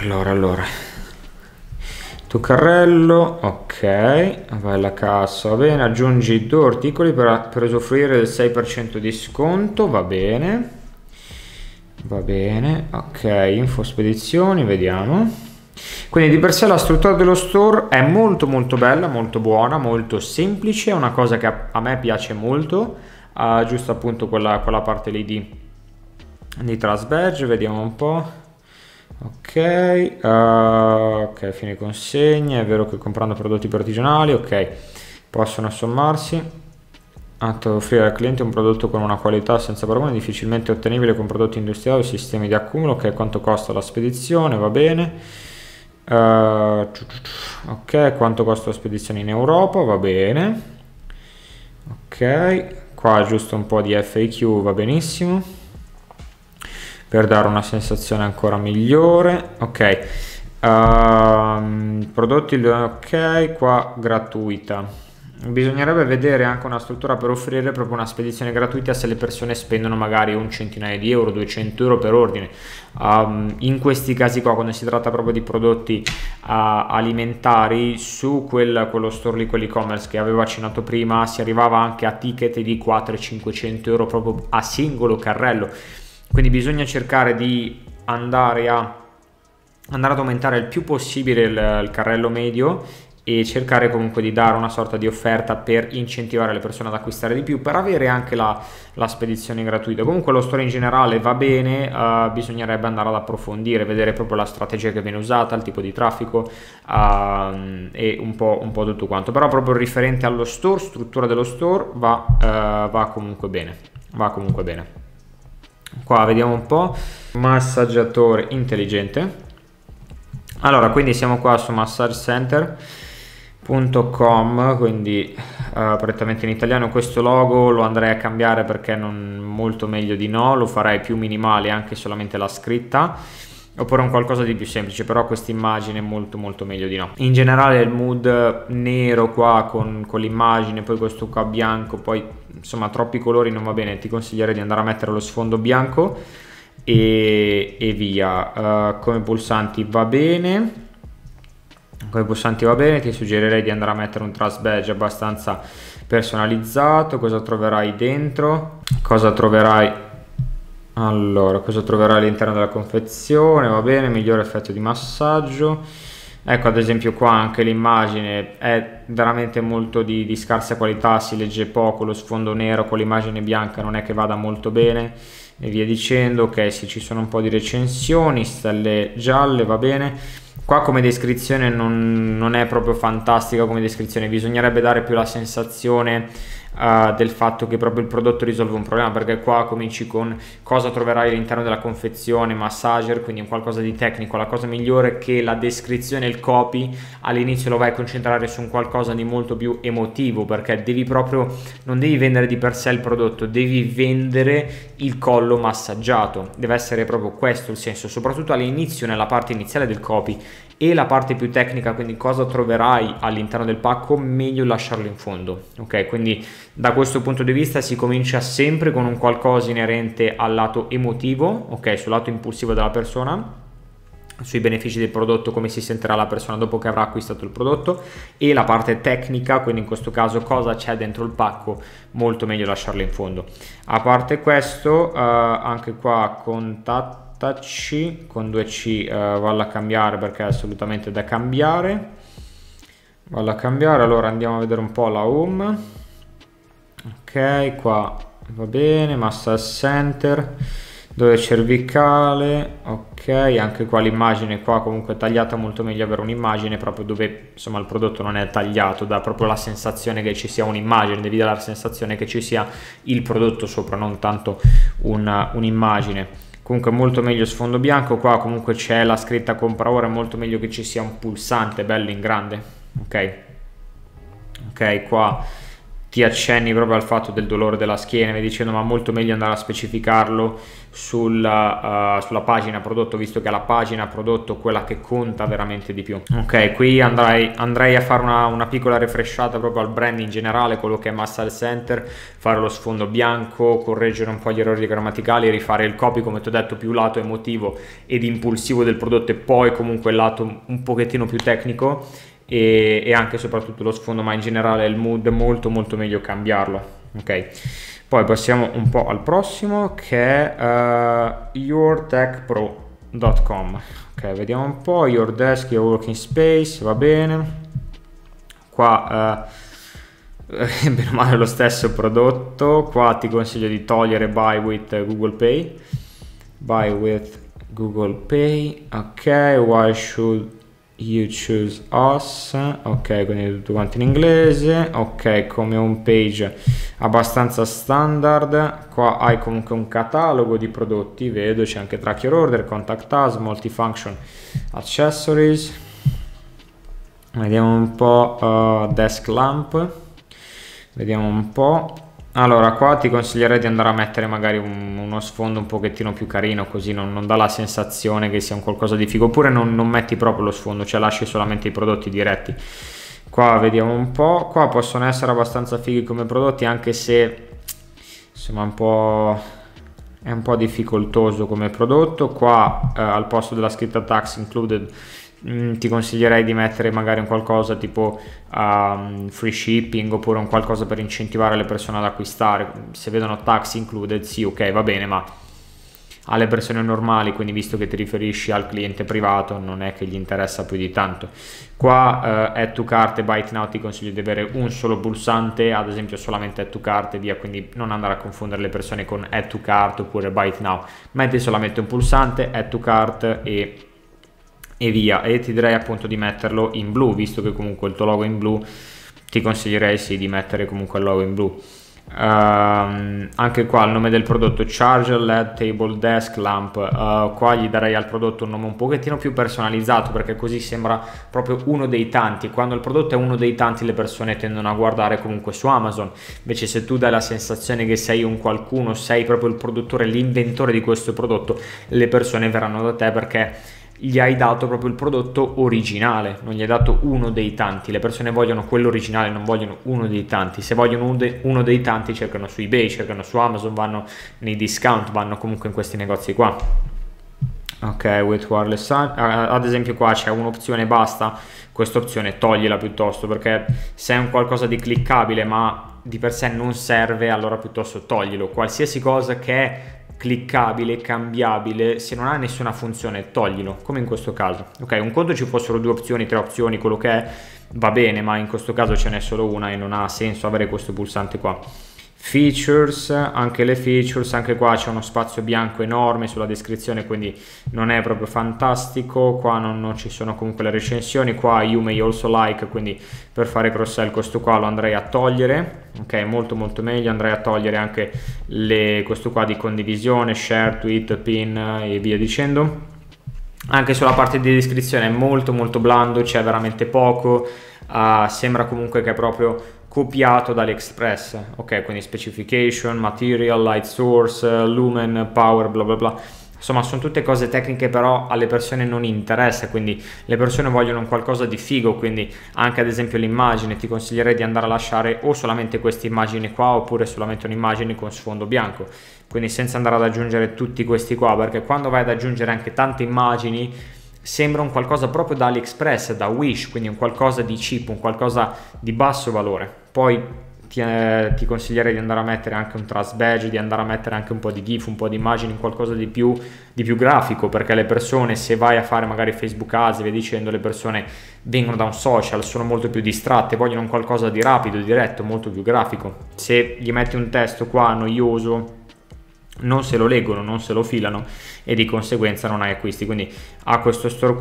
allora, allora. Tu carrello, ok, vai alla cassa, va bene, aggiungi due articoli per, per usufruire del sei per cento di sconto, va bene, va bene, ok, info spedizioni, vediamo. Quindi di per sé la struttura dello store è molto molto bella, molto buona, molto semplice, è una cosa che a, a me piace molto, uh, giusto appunto quella, quella parte lì di, di Trust Badge, vediamo un po'. Ok, uh, ok, fine consegna, è vero che comprando prodotti per artigianali, ok, possono sommarsi, atto ad offrire al cliente un prodotto con una qualità senza paragone, difficilmente ottenibile con prodotti industriali o sistemi di accumulo, ok, quanto costa la spedizione, va bene, uh, ok, quanto costa la spedizione in Europa, va bene, ok, qua giusto un po' di F A Q, va benissimo, per dare una sensazione ancora migliore, ok, uh, prodotti, ok, qua gratuita, bisognerebbe vedere anche una struttura per offrire proprio una spedizione gratuita se le persone spendono magari un centinaio di euro, duecento euro per ordine, um, in questi casi qua quando si tratta proprio di prodotti uh, alimentari, su quel, quello store lì, quell'e-commerce che avevo accennato prima, si arrivava anche a ticket di quattrocento cinquecento euro proprio a singolo carrello. Quindi bisogna cercare di andare a andare ad aumentare il più possibile il, il carrello medio e cercare comunque di dare una sorta di offerta per incentivare le persone ad acquistare di più, per avere anche la, la spedizione gratuita. Comunque lo store in generale va bene, uh, bisognerebbe andare ad approfondire, vedere proprio la strategia che viene usata, il tipo di traffico uh, e un po', un po' tutto quanto. Però proprio riferente allo store, struttura dello store va, uh, va comunque bene, va comunque bene. Qua vediamo un po', massaggiatore intelligente. Allora, quindi siamo qua su massage center punto com, quindi uh, prettamente in italiano. Questo logo lo andrei a cambiare perché non molto meglio di no, lo farei più minimale, anche solamente la scritta, oppure un qualcosa di più semplice, però questa immagine è molto molto meglio di no. In generale il mood nero qua con, con l'immagine, poi questo qua bianco, poi insomma troppi colori non va bene, ti consiglierei di andare a mettere lo sfondo bianco e, e via. Uh, come pulsanti va bene, come pulsanti va bene, ti suggerirei di andare a mettere un Trust Badge abbastanza personalizzato. Cosa troverai dentro? Cosa troverai? Allora, cosa troverai all'interno della confezione? Va bene, migliore effetto di massaggio. Ecco, ad esempio qua anche l'immagine è veramente molto di, di scarsa qualità, si legge poco, lo sfondo nero con l'immagine bianca non è che vada molto bene e via dicendo. Ok, sì, ci sono un po' di recensioni, stelle gialle, va bene. Qua come descrizione non, non è proprio fantastica come descrizione, bisognerebbe dare più la sensazione Uh, del fatto che proprio il prodotto risolve un problema, perché qua cominci con cosa troverai all'interno della confezione, massager, quindi un qualcosa di tecnico. La cosa migliore è che la descrizione, il copy all'inizio lo vai a concentrare su un qualcosa di molto più emotivo, perché devi proprio, non devi vendere di per sé il prodotto, devi vendere il collo massaggiato, deve essere proprio questo il senso, soprattutto all'inizio, nella parte iniziale del copy. E la parte più tecnica, quindi cosa troverai all'interno del pacco, meglio lasciarlo in fondo. Ok, quindi da questo punto di vista si comincia sempre con un qualcosa inerente al lato emotivo, ok, sul lato impulsivo della persona, sui benefici del prodotto, come si sentirà la persona dopo che avrà acquistato il prodotto, e la parte tecnica, quindi in questo caso cosa c'è dentro il pacco, molto meglio lasciarlo in fondo. A parte questo, uh, anche qua contatto C con due C, uh, vado a cambiare perché è assolutamente da cambiare, vado a cambiare. Allora andiamo a vedere un po' la home. Ok, qua va bene, massage center, dove cervicale, ok, anche qua l'immagine qua comunque tagliata, molto meglio avere un'immagine proprio dove insomma il prodotto non è tagliato, dà proprio la sensazione che ci sia un'immagine, devi dare la sensazione che ci sia il prodotto sopra, non tanto un'immagine. Comunque molto meglio sfondo bianco, qua comunque c'è la scritta compra ora, è molto meglio che ci sia un pulsante bello in grande, ok, ok, qua ti accenni proprio al fatto del dolore della schiena, mi dicendo ma molto meglio andare a specificarlo sulla, uh, sulla pagina prodotto, visto che è la pagina prodotto quella che conta veramente di più. Ok, qui andrei, andrei a fare una, una piccola refreshata proprio al brand in generale, quello che è Muscle Center, fare lo sfondo bianco, correggere un po' gli errori grammaticali, rifare il copy, come ti ho detto, più lato emotivo ed impulsivo del prodotto e poi comunque il lato un pochettino più tecnico. E, e anche e soprattutto lo sfondo, ma in generale il mood molto molto meglio cambiarlo. Ok, poi passiamo un po' al prossimo, che è uh, your tech pro punto com. Ok, vediamo un po'. Your desk, your working space, va bene. Qua uh, bene o male lo stesso prodotto. Qua ti consiglio di togliere buy with Google Pay, buy with Google Pay. Ok, why should you choose us? Ok, quindi tutto quanto in inglese. Ok, come home page abbastanza standard. Qua hai comunque un catalogo di prodotti, vedo c'è anche track your order, contact us, multifunction accessories. Vediamo un po'. uh, desk lamp, vediamo un po'. Allora, qua ti consiglierei di andare a mettere magari un, uno sfondo un pochettino più carino, così non, non dà la sensazione che sia un qualcosa di figo, oppure non, non metti proprio lo sfondo, cioè lasci solamente i prodotti diretti. Qua vediamo un po'. Qua possono essere abbastanza fighi come prodotti, anche se insomma un po' è un po' difficoltoso come prodotto. Qua eh, al posto della scritta tax included Mm, ti consiglierei di mettere magari un qualcosa tipo um, free shipping, oppure un qualcosa per incentivare le persone ad acquistare. Se vedono tax included, sì, ok, va bene, ma alle persone normali, quindi visto che ti riferisci al cliente privato, non è che gli interessa più di tanto. Qua uh, add to cart e buy it now ti consiglio di avere un solo pulsante, ad esempio solamente add to cart e via, quindi non andare a confondere le persone con add to cart oppure buy it now. Metti solamente un pulsante, add to cart e e via. E ti direi appunto di metterlo in blu, visto che comunque il tuo logo è in blu, ti consiglierei sì di mettere comunque il logo in blu. Um, anche qua il nome del prodotto, charger, led, table, desk, lamp. Uh, qua gli darei al prodotto un nome un pochettino più personalizzato, perché così sembra proprio uno dei tanti. Quando il prodotto è uno dei tanti, le persone tendono a guardare comunque su Amazon. Invece se tu dai la sensazione che sei un qualcuno, sei proprio il produttore, l'inventore di questo prodotto, le persone verranno da te perché gli hai dato proprio il prodotto originale, non gli hai dato uno dei tanti. Le persone vogliono quello originale, non vogliono uno dei tanti. Se vogliono uno, de uno dei tanti cercano su eBay, cercano su Amazon, vanno nei discount, vanno comunque in questi negozi qua. Ok, with wireless, ad esempio qua c'è un'opzione basta, questa opzione toglila piuttosto, perché se è un qualcosa di cliccabile ma di per sé non serve, allora piuttosto toglilo. Qualsiasi cosa che è cliccabile, cambiabile, se non ha nessuna funzione toglilo, come in questo caso. Ok, un conto ci fossero due opzioni, tre opzioni, quello che è, va bene, ma in questo caso ce n'è solo una e non ha senso avere questo pulsante qua. Features, anche le features, anche qua c'è uno spazio bianco enorme sulla descrizione, quindi non è proprio fantastico. Qua non, non ci sono comunque le recensioni. Qua you may also like, quindi per fare cross sell questo qua lo andrei a togliere. Ok, molto molto meglio. Andrei a togliere anche le, questo qua di condivisione, share, tweet, pin e via dicendo. Anche sulla parte di descrizione è molto molto blando, c'è veramente poco. Uh, sembra comunque che è proprio copiato dall'Express. Ok, quindi specification, material, light source, lumen, power, bla bla bla. Insomma, sono tutte cose tecniche, però alle persone non interessa, quindi le persone vogliono un qualcosa di figo. Quindi anche ad esempio l'immagine, ti consiglierei di andare a lasciare o solamente queste immagini qua, oppure solamente un'immagine con sfondo bianco, quindi senza andare ad aggiungere tutti questi qua, perché quando vai ad aggiungere anche tante immagini sembra un qualcosa proprio da AliExpress, da Wish, quindi un qualcosa di cheap, un qualcosa di basso valore. Poi ti, eh, ti consiglierei di andare a mettere anche un trust badge, di andare a mettere anche un po' di GIF, un po' di immagini, qualcosa di più, di più grafico, perché le persone, se vai a fare magari Facebook Ads e via dicendo, le persone vengono da un social, sono molto più distratte, vogliono un qualcosa di rapido, diretto, molto più grafico. Se gli metti un testo qua noioso, non se lo leggono, non se lo filano e di conseguenza non hai acquisti. Quindi a questo store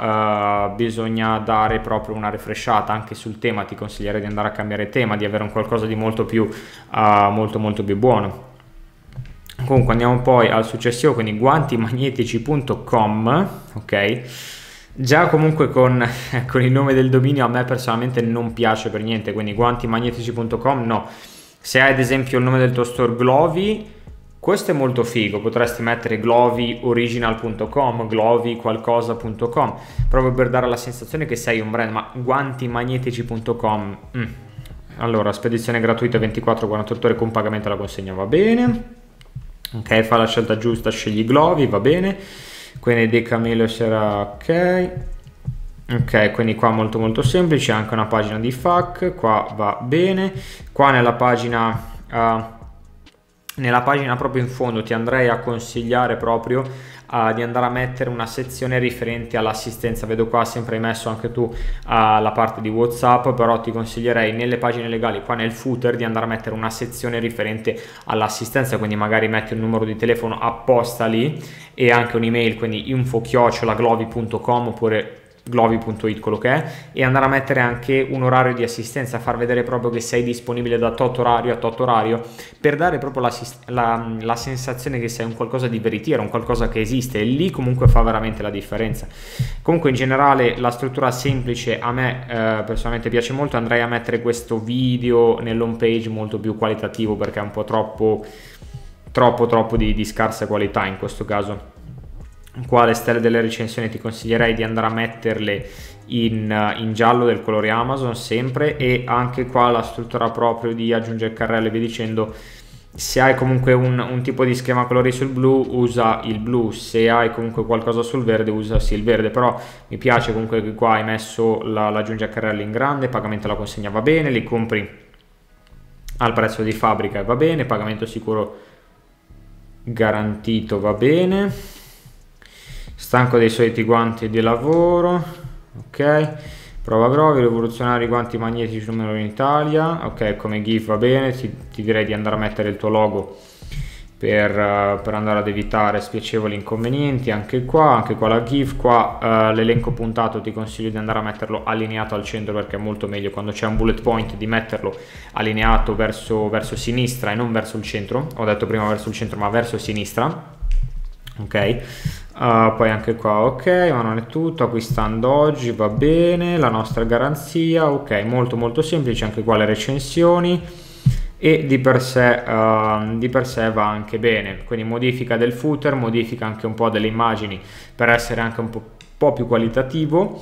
qua uh, bisogna dare proprio una refreshata anche sul tema. Ti consiglierei di andare a cambiare tema, di avere un qualcosa di molto più uh, molto molto più buono. Comunque andiamo poi al successivo, quindi guanti magnetici punto com. ok, Già comunque con, con il nome del dominio a me personalmente non piace per niente, quindi guantimagnetici punto com no. Se hai ad esempio il nome del tuo store Glovi, questo è molto figo, potresti mettere glovi original punto com, glovi qualcosa punto com, proprio per dare la sensazione che sei un brand, ma guantimagnetici punto com, mm. Allora, spedizione gratuita ventiquattro quarantotto ore con pagamento alla consegna, va bene. Ok, fa la scelta giusta, scegli glovi, va bene. Quindi Decamelo sarà ok. Ok, quindi qua molto molto semplice, anche una pagina di F A Q, qua va bene. Qua nella pagina uh, nella pagina proprio in fondo ti andrei a consigliare proprio uh, di andare a mettere una sezione riferente all'assistenza. Vedo qua sempre hai messo anche tu uh, la parte di WhatsApp, però ti consiglierei nelle pagine legali, qua nel footer, di andare a mettere una sezione riferente all'assistenza, quindi magari metti un numero di telefono apposta lì e anche un'email, quindi info chiocciola glovi punto com oppure glovi punto it, quello che è, e andare a mettere anche un orario di assistenza, far vedere proprio che sei disponibile da tot orario a tot orario, per dare proprio la, la, la sensazione che sei un qualcosa di veritiero, un qualcosa che esiste, e lì comunque fa veramente la differenza. Comunque in generale la struttura semplice a me eh, personalmente piace molto. Andrei a mettere questo video nell'home page molto più qualitativo, perché è un po' troppo troppo troppo di, di scarsa qualità in questo caso. Qua le stelle delle recensioni ti consiglierei di andare a metterle in, in giallo del colore Amazon sempre, e anche qua la struttura proprio di aggiungere carrelle, vi dicendo, se hai comunque un, un tipo di schema colori sul blu usa il blu, se hai comunque qualcosa sul verde usa sì il verde, però mi piace comunque che qua hai messo l'aggiungere carrelle in grande, pagamento alla consegna va bene, li compri al prezzo di fabbrica e va bene, pagamento sicuro garantito va bene. Stanco dei soliti guanti di lavoro, ok. Prova Grovi, rivoluzionari guanti magnetici numero in Italia, ok, come GIF va bene. Ti, ti direi di andare a mettere il tuo logo per, uh, per andare ad evitare spiacevoli inconvenienti. Anche qua, anche qua la GIF, qua uh, l'elenco puntato ti consiglio di andare a metterlo allineato al centro, perché è molto meglio quando c'è un bullet point di metterlo allineato verso, verso sinistra e non verso il centro. Ho detto prima verso il centro, ma verso sinistra. Ok, uh, poi anche qua ok, ma non è tutto. Acquistando oggi va bene, la nostra garanzia, ok, molto molto semplice. Anche qua le recensioni, e di per sé uh, di per sé va anche bene. Quindi modifica del footer, modifica anche un po' delle immagini per essere anche un po', po' più qualitativo,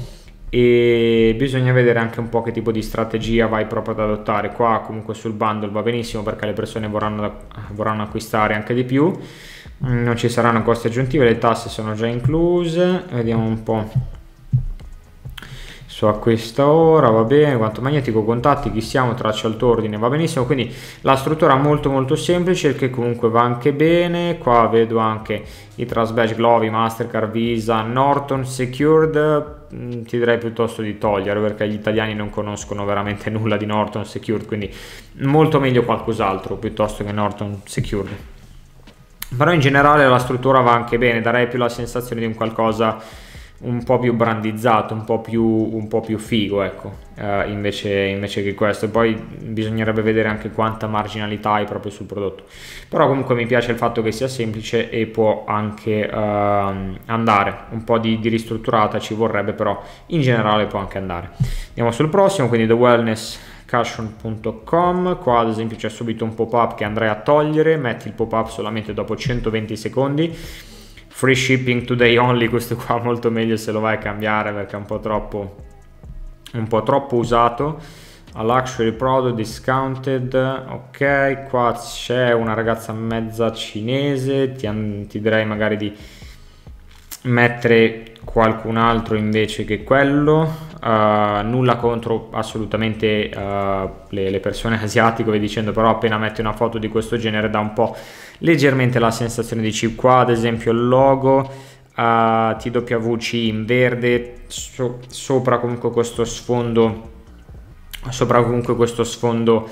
e bisogna vedere anche un po' che tipo di strategia vai proprio ad adottare. Qua comunque sul bundle va benissimo, perché le persone vorranno, vorranno acquistare anche di più. Non ci saranno costi aggiuntivi, le tasse sono già incluse. Vediamo un po' su acquista ora, va bene. Quanto magnetico, contatti, chi siamo, traccia al tuo ordine, va benissimo. Quindi la struttura molto molto semplice, il che comunque va anche bene. Qua vedo anche i Trust Badge, Glovi, Mastercard, Visa, Norton Secured. Ti direi piuttosto di togliere, perché gli italiani non conoscono veramente nulla di Norton Secured, quindi molto meglio qualcos'altro piuttosto che Norton Secured. Però in generale la struttura va anche bene, darei più la sensazione di un qualcosa un po' più brandizzato, un po' più, un po' più figo, ecco, uh, invece, invece che questo. Poi bisognerebbe vedere anche quanta marginalità hai proprio sul prodotto, però comunque mi piace il fatto che sia semplice e può anche uh, andare. Un po' di, di ristrutturata ci vorrebbe, però in generale può anche andare. Andiamo sul prossimo, quindi the wellness cushion punto com. Qua ad esempio c'è subito un pop-up che andrei a togliere, metti il pop-up solamente dopo centoventi secondi, free shipping today only. Questo qua molto meglio se lo vai a cambiare, perché è un po' troppo un po' troppo usato. A luxury product discounted, ok. Qua c'è una ragazza mezza cinese, ti, ti direi magari di mettere qualcun altro invece che quello. Uh, nulla contro assolutamente uh, le, le persone asiatiche, vi dicendo, però appena metti una foto di questo genere dà un po' leggermente la sensazione di chip. Qua ad esempio il logo uh, T W C in verde, so, sopra comunque questo sfondo sopra comunque questo sfondo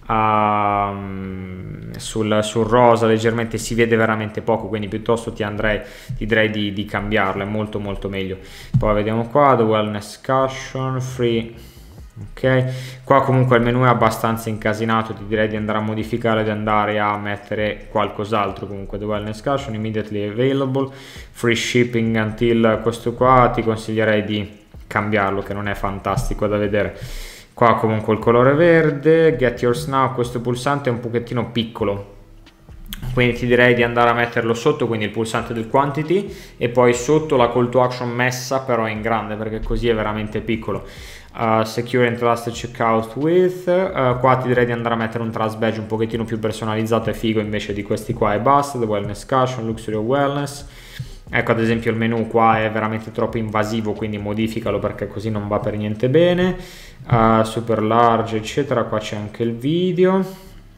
uh, sul, sul rosa leggermente, si vede veramente poco, quindi piuttosto ti andrei ti direi di, di cambiarlo, è molto molto meglio. Poi vediamo qua the wellness cushion free Ok, qua comunque il menu è abbastanza incasinato, ti direi di andare a modificare, di andare a mettere qualcos'altro. Comunque the wellness caution immediately available, free shipping until, questo qua ti consiglierei di cambiarlo, che non è fantastico da vedere. Qua comunque il colore verde, get yours now, questo pulsante è un pochettino piccolo, quindi ti direi di andare a metterlo sotto, quindi il pulsante del quantity, e poi sotto la call to action messa però in grande, perché così è veramente piccolo. Uh, secure and trusted checkout with, uh, qua ti direi di andare a mettere un trust badge un pochettino più personalizzato e figo invece di questi qua e basta. The wellness caution, luxury wellness. Ecco, ad esempio il menu qua è veramente troppo invasivo, quindi modificalo perché così non va per niente bene. Uh, super large eccetera, qua c'è anche il video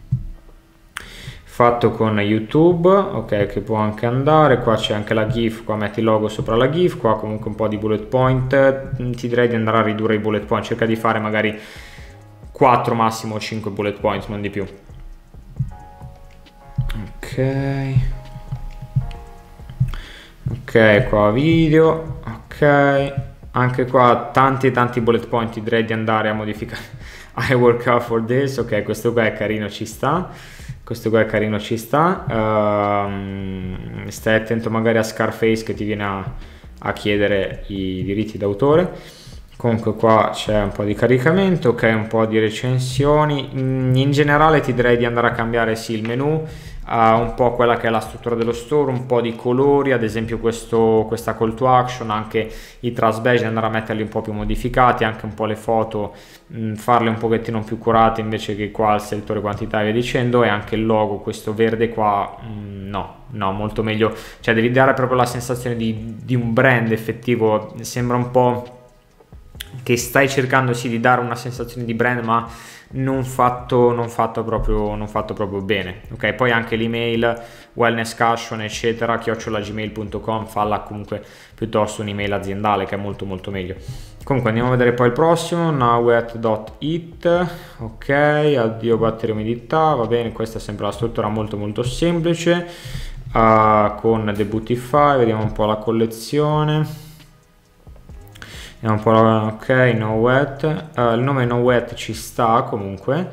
fatto con YouTube, ok, che può anche andare. Qua c'è anche la GIF, qua metti il logo sopra la GIF, qua comunque un po' di bullet point. Ti direi di andare a ridurre i bullet point, cerca di fare magari quattro massimo cinque bullet points, non di più. Ok, ok, qua video, ok, anche qua tanti tanti bullet point, ti direi di andare a modificare. I work out for this, ok, questo qua è carino, ci sta. Questo qua è carino, ci sta. Uh, stai attento magari a Scarface che ti viene a, a chiedere i diritti d'autore. Comunque qua c'è un po' di caricamento, ok, un po' di recensioni. In generale ti direi di andare a cambiare sì il menu, uh, un po' quella che è la struttura dello store, un po' di colori, ad esempio questo, questa call to action, anche i trust badge andare a metterli un po' più modificati, anche un po' le foto, mh, farle un pochettino più curate invece che qua il selettore quantità e via dicendo, e anche il logo, questo verde qua, mh, no, no, molto meglio, cioè devi dare proprio la sensazione di, di un brand effettivo, sembra un po' che stai cercando sì di dare una sensazione di brand, ma non fatto, non fatto, proprio, non fatto proprio bene. Ok, poi anche l'email wellness caution eccetera chiocciola gmail punto com, falla comunque piuttosto un'email aziendale, che è molto molto meglio. Comunque andiamo a vedere poi il prossimo, nowet dot it. Ok, addio batteria umidità, va bene, questa è sempre la struttura molto molto semplice, uh, con The Bootify. Vediamo un po' la collezione. Un po', ok, nowet, uh, il nome nowet ci sta comunque.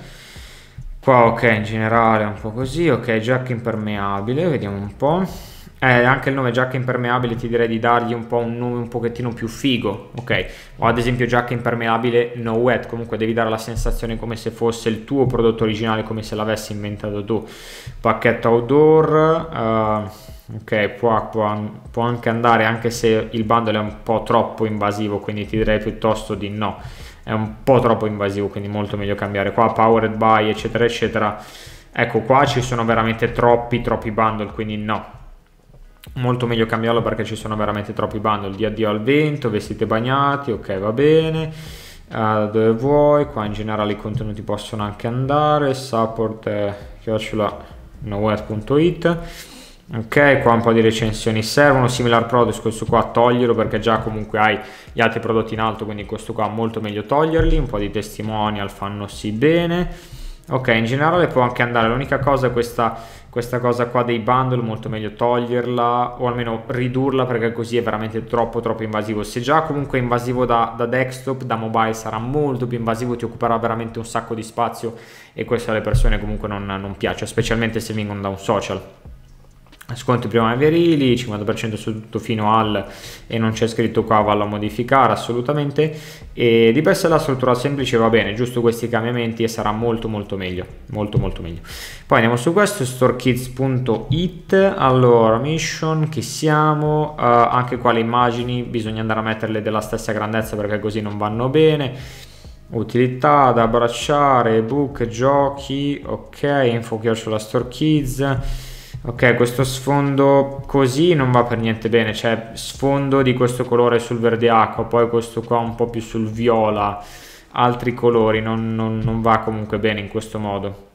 Qua ok, in generale un po' così, ok, giacca impermeabile, vediamo un po'. Eh, anche il nome giacca impermeabile ti direi di dargli un po' un nome un pochettino più figo, ok? O ad esempio giacca impermeabile no wet, comunque devi dare la sensazione come se fosse il tuo prodotto originale, come se l'avessi inventato tu. Pacchetto outdoor, uh, ok, può, può, può anche andare, anche se il bundle è un po' troppo invasivo, quindi ti direi piuttosto di no, è un po' troppo invasivo, quindi molto meglio cambiare. Qua powered by eccetera eccetera, ecco qua ci sono veramente troppi troppi bundle, quindi no, molto meglio cambiarlo perché ci sono veramente troppi bundle. Di addio al vento, vestiti bagnati, ok, va bene. Uh, dove vuoi, qua in generale i contenuti possono anche andare, support eh, chiocciola nowet punto it. Ok, qua un po' di recensioni servono. Similar products, questo qua toglierlo perché già comunque hai gli altri prodotti in alto, quindi questo qua molto meglio toglierli. Un po' di testimonial fanno sì bene. Ok, in generale può anche andare, l'unica cosa è questa, questa cosa qua dei bundle, molto meglio toglierla o almeno ridurla perché così è veramente troppo troppo invasivo. Se già comunque è invasivo da, da desktop, da mobile sarà molto più invasivo, ti occuperà veramente un sacco di spazio e questo alle persone comunque non, non piace, specialmente se vengono da un social. Sconti prima verili, cinquanta per cento su tutto fino al, e non c'è scritto qua, vallo a modificare assolutamente, e di per sé la struttura semplice va bene, giusto questi cambiamenti e sarà molto molto meglio, molto molto meglio. Poi andiamo su questo, storekids punto it, allora mission, chi siamo, uh, anche qua le immagini bisogna andare a metterle della stessa grandezza perché così non vanno bene. Utilità da abbracciare, ebook, giochi, ok, info chiocciola storekids. Ok, questo sfondo così non va per niente bene, cioè sfondo di questo colore sul verde acqua, poi questo qua un po' più sul viola, altri colori, non, non, non va comunque bene in questo modo.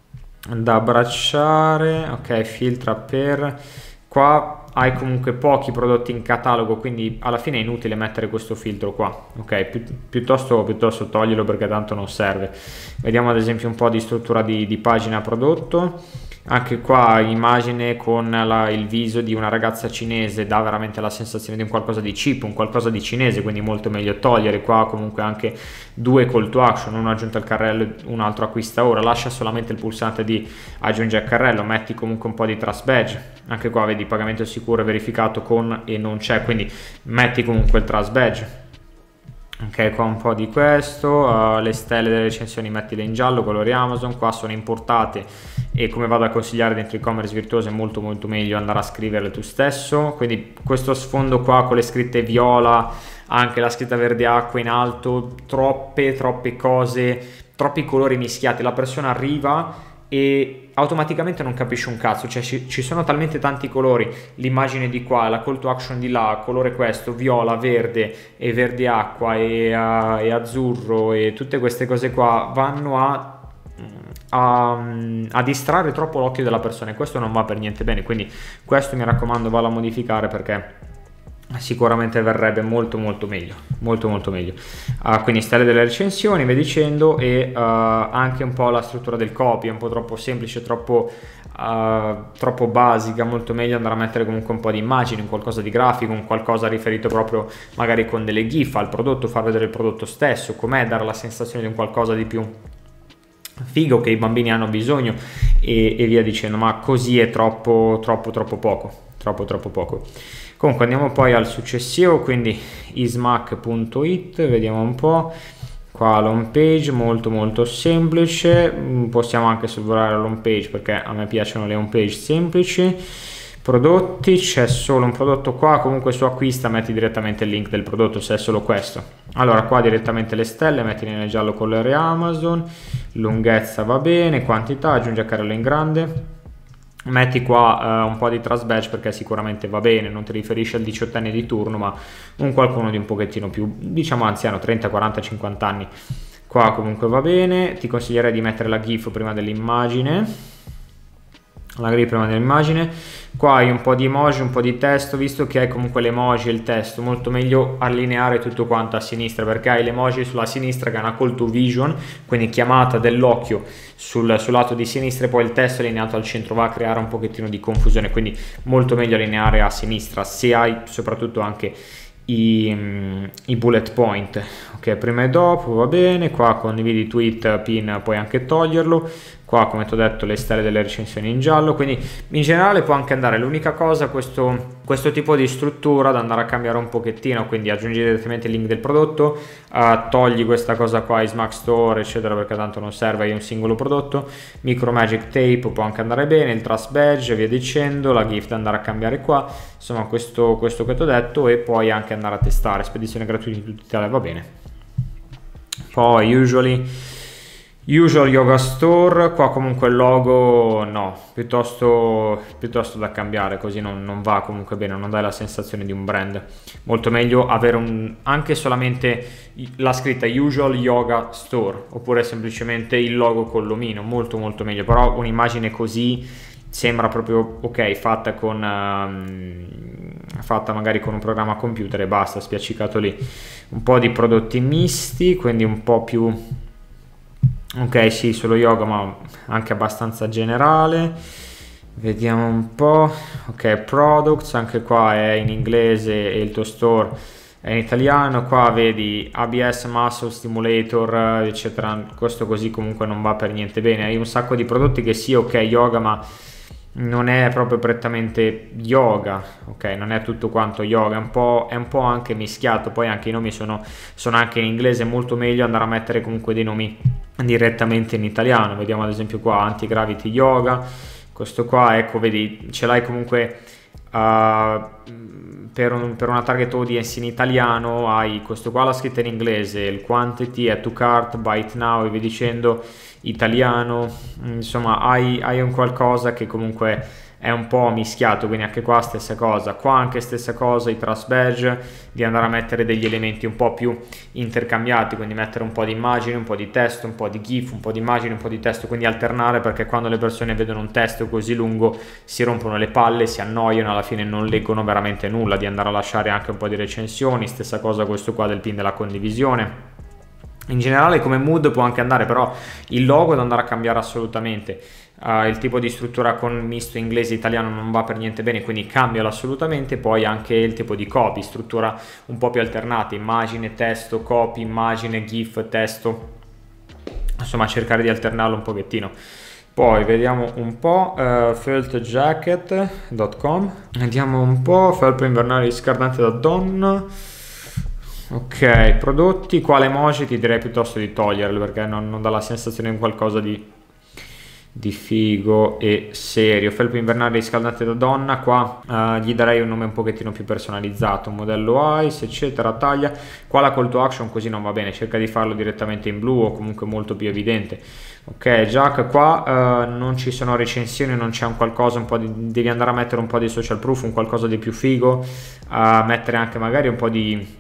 Da abbracciare, ok, filtra per, qua hai comunque pochi prodotti in catalogo, quindi alla fine è inutile mettere questo filtro qua, ok, Pi piuttosto, piuttosto toglierlo perché tanto non serve. Vediamo ad esempio un po' di struttura di, di pagina prodotto. Anche qua immagine con la, il viso di una ragazza cinese dà veramente la sensazione di un qualcosa di cheap, un qualcosa di cinese, quindi molto meglio togliere. Qua comunque anche due call to action, uno aggiunto al carrello, un altro acquista ora, lascia solamente il pulsante di aggiungi al carrello, metti comunque un po' di trust badge, anche qua vedi pagamento sicuro verificato con e non c'è, quindi metti comunque il trust badge. Ok, qua un po' di questo, uh, le stelle delle recensioni mettile in giallo, colori Amazon, qua sono importate e come vado a consigliare dentro e-commerce virtuoso è molto molto meglio andare a scriverle tu stesso, quindi questo sfondo qua con le scritte viola, anche la scritta verde acqua in alto, troppe troppe cose, troppi colori mischiati, la persona arriva e automaticamente non capisce un cazzo, cioè ci, ci sono talmente tanti colori, l'immagine di qua, la call to action di là, colore questo, viola, verde e verde acqua e, uh, e azzurro e tutte queste cose qua vanno a A, a distrarre troppo l'occhio della persona e questo non va per niente bene, quindi questo mi raccomando vado a modificare perché sicuramente verrebbe molto molto meglio, molto molto meglio. Uh, quindi stelle delle recensioni, via dicendo, e uh, anche un po' la struttura del copy è un po' troppo semplice, troppo uh, troppo basica, molto meglio andare a mettere comunque un po' di immagini, un qualcosa di grafico, un qualcosa riferito proprio magari con delle gif al prodotto, far vedere il prodotto stesso, com'è, dare la sensazione di un qualcosa di più figo che i bambini hanno bisogno e, e via dicendo, ma così è troppo troppo troppo poco, troppo troppo poco. Comunque andiamo poi al successivo, quindi ismac punto it, vediamo un po', qua l'home page molto molto semplice, possiamo anche sorvolare l'home page perché a me piacciono le home page semplici. Prodotti, c'è solo un prodotto qua, comunque su acquista metti direttamente il link del prodotto se è solo questo. Allora qua direttamente le stelle, metti nel giallo colore Amazon, lunghezza va bene, quantità, aggiungi a carrello in grande. Metti qua uh, un po' di trust badge perché sicuramente va bene, non ti riferisci al diciottenne di turno ma un qualcuno di un pochettino più, diciamo anziano, trenta, quaranta, cinquanta anni. Qua comunque va bene, ti consiglierei di mettere la GIF prima dell'immagine. La GIF prima dell'immagine. Qua hai un po' di emoji, un po' di testo, visto che hai comunque le emoji e il testo, molto meglio allineare tutto quanto a sinistra perché hai le emoji sulla sinistra che è una call to vision, quindi chiamata dell'occhio sul, sul lato di sinistra e poi il testo allineato al centro va a creare un pochettino di confusione, quindi molto meglio allineare a sinistra se hai soprattutto anche i, i bullet point. Ok, prima e dopo va bene, qua condividi tweet, pin, puoi anche toglierlo. Qua come ti ho detto le stelle delle recensioni in giallo, quindi in generale può anche andare. L'unica cosa, questo, questo tipo di struttura da andare a cambiare un pochettino, quindi aggiungi direttamente il link del prodotto, uh, togli questa cosa qua, ismac store eccetera perché tanto non serve, hai un singolo prodotto, micro magic tape può anche andare bene, il trust badge via dicendo, la gift da andare a cambiare qua, insomma questo, questo che ti ho detto, e poi anche andare a testare, spedizione gratuita in tutta Italia va bene. Poi usually Usual Yoga Store, qua comunque il logo no, piuttosto, piuttosto da cambiare, così non, non va comunque bene, non dai la sensazione di un brand. Molto meglio avere un, anche solamente la scritta Usual Yoga Store, oppure semplicemente il logo con l'omino, molto molto meglio, però un'immagine così sembra proprio ok, fatta con um, fatta magari con un programma computer e basta, spiaccicato lì. Un po' di prodotti misti, quindi un po' più... ok, sì, solo yoga ma anche abbastanza generale. Vediamo un po'. Ok, products, anche qua è in inglese e il tuo store è in italiano. Qua vedi A B S, muscle stimulator eccetera, questo così comunque non va per niente bene. Hai un sacco di prodotti che sì, ok, yoga ma non è proprio prettamente yoga, ok, non è tutto quanto yoga, è un po', è un po' anche mischiato. Poi anche i nomi sono, sono anche in inglese, molto meglio andare a mettere comunque dei nomi direttamente in italiano. Vediamo ad esempio qua anti-gravity yoga, questo qua, ecco, vedi, ce l'hai comunque uh, per, un, per una target audience in italiano, hai questo qua la scritta in inglese, il quantity, add to cart, buy it now e via dicendo, italiano, insomma hai, hai un qualcosa che comunque è un po' mischiato, quindi anche qua stessa cosa, qua anche stessa cosa, i trust badge, di andare a mettere degli elementi un po' più intercambiati, quindi mettere un po' di immagini, un po' di testo, un po' di gif, un po' di immagini, un po' di testo, quindi alternare, perché quando le persone vedono un testo così lungo si rompono le palle, si annoiano, alla fine non leggono veramente nulla. Di andare a lasciare anche un po' di recensioni, stessa cosa questo qua del pin della condivisione. In generale come mood può anche andare, però il logo da andare a cambiare assolutamente. Uh, il tipo di struttura con misto inglese e italiano non va per niente bene, quindi cambialo assolutamente. Poi anche il tipo di copy, struttura un po' più alternata, immagine, testo, copy, immagine, gif, testo, insomma cercare di alternarlo un pochettino. Poi vediamo un po', uh, felt jacket punto com, vediamo un po', felpa invernale riscaldante da donna. Ok, prodotti, quale emoji ti direi piuttosto di toglierlo, perché non, non dà la sensazione di qualcosa di di figo e serio. Felpa invernale riscaldante da donna, qua uh, gli darei un nome un pochettino più personalizzato, modello ice eccetera, taglia. Qua la call to action così non va bene, cerca di farlo direttamente in blu o comunque molto più evidente. Ok, Jack, qua uh, non ci sono recensioni, non c'è un qualcosa, un po' di, devi andare a mettere un po' di social proof, un qualcosa di più figo, a uh, mettere anche magari un po' di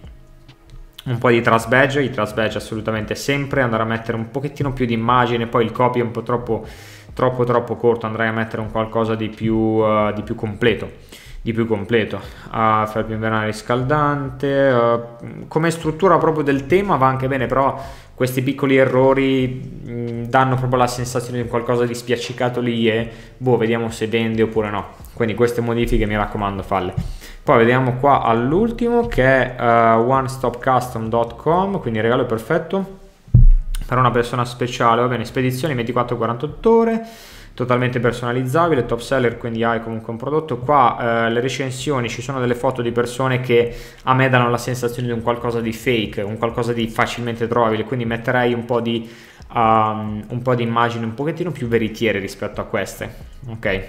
un po' di trust badge, i trust badge assolutamente sempre, andare a mettere un pochettino più di immagine, poi il copy è un po' troppo troppo troppo corto, andrei a mettere un qualcosa di più, uh, di più completo, di più completo. Uh, felpa invernale riscaldante, uh, come struttura proprio del tema va anche bene, però questi piccoli errori mh, danno proprio la sensazione di qualcosa di spiaccicato lì e boh, vediamo se vende oppure no, quindi queste modifiche mi raccomando falle. Poi vediamo qua all'ultimo che è uh, one stop custom punto com, quindi regalo perfetto per una persona speciale, va bene, spedizioni ventiquattro quarantotto ore, totalmente personalizzabile, top seller, quindi hai comunque un prodotto. Qua eh, le recensioni, ci sono delle foto di persone che a me danno la sensazione di un qualcosa di fake, un qualcosa di facilmente trovabile, quindi metterei un po' di um, un po' di immagini un pochettino più veritiere rispetto a queste, ok?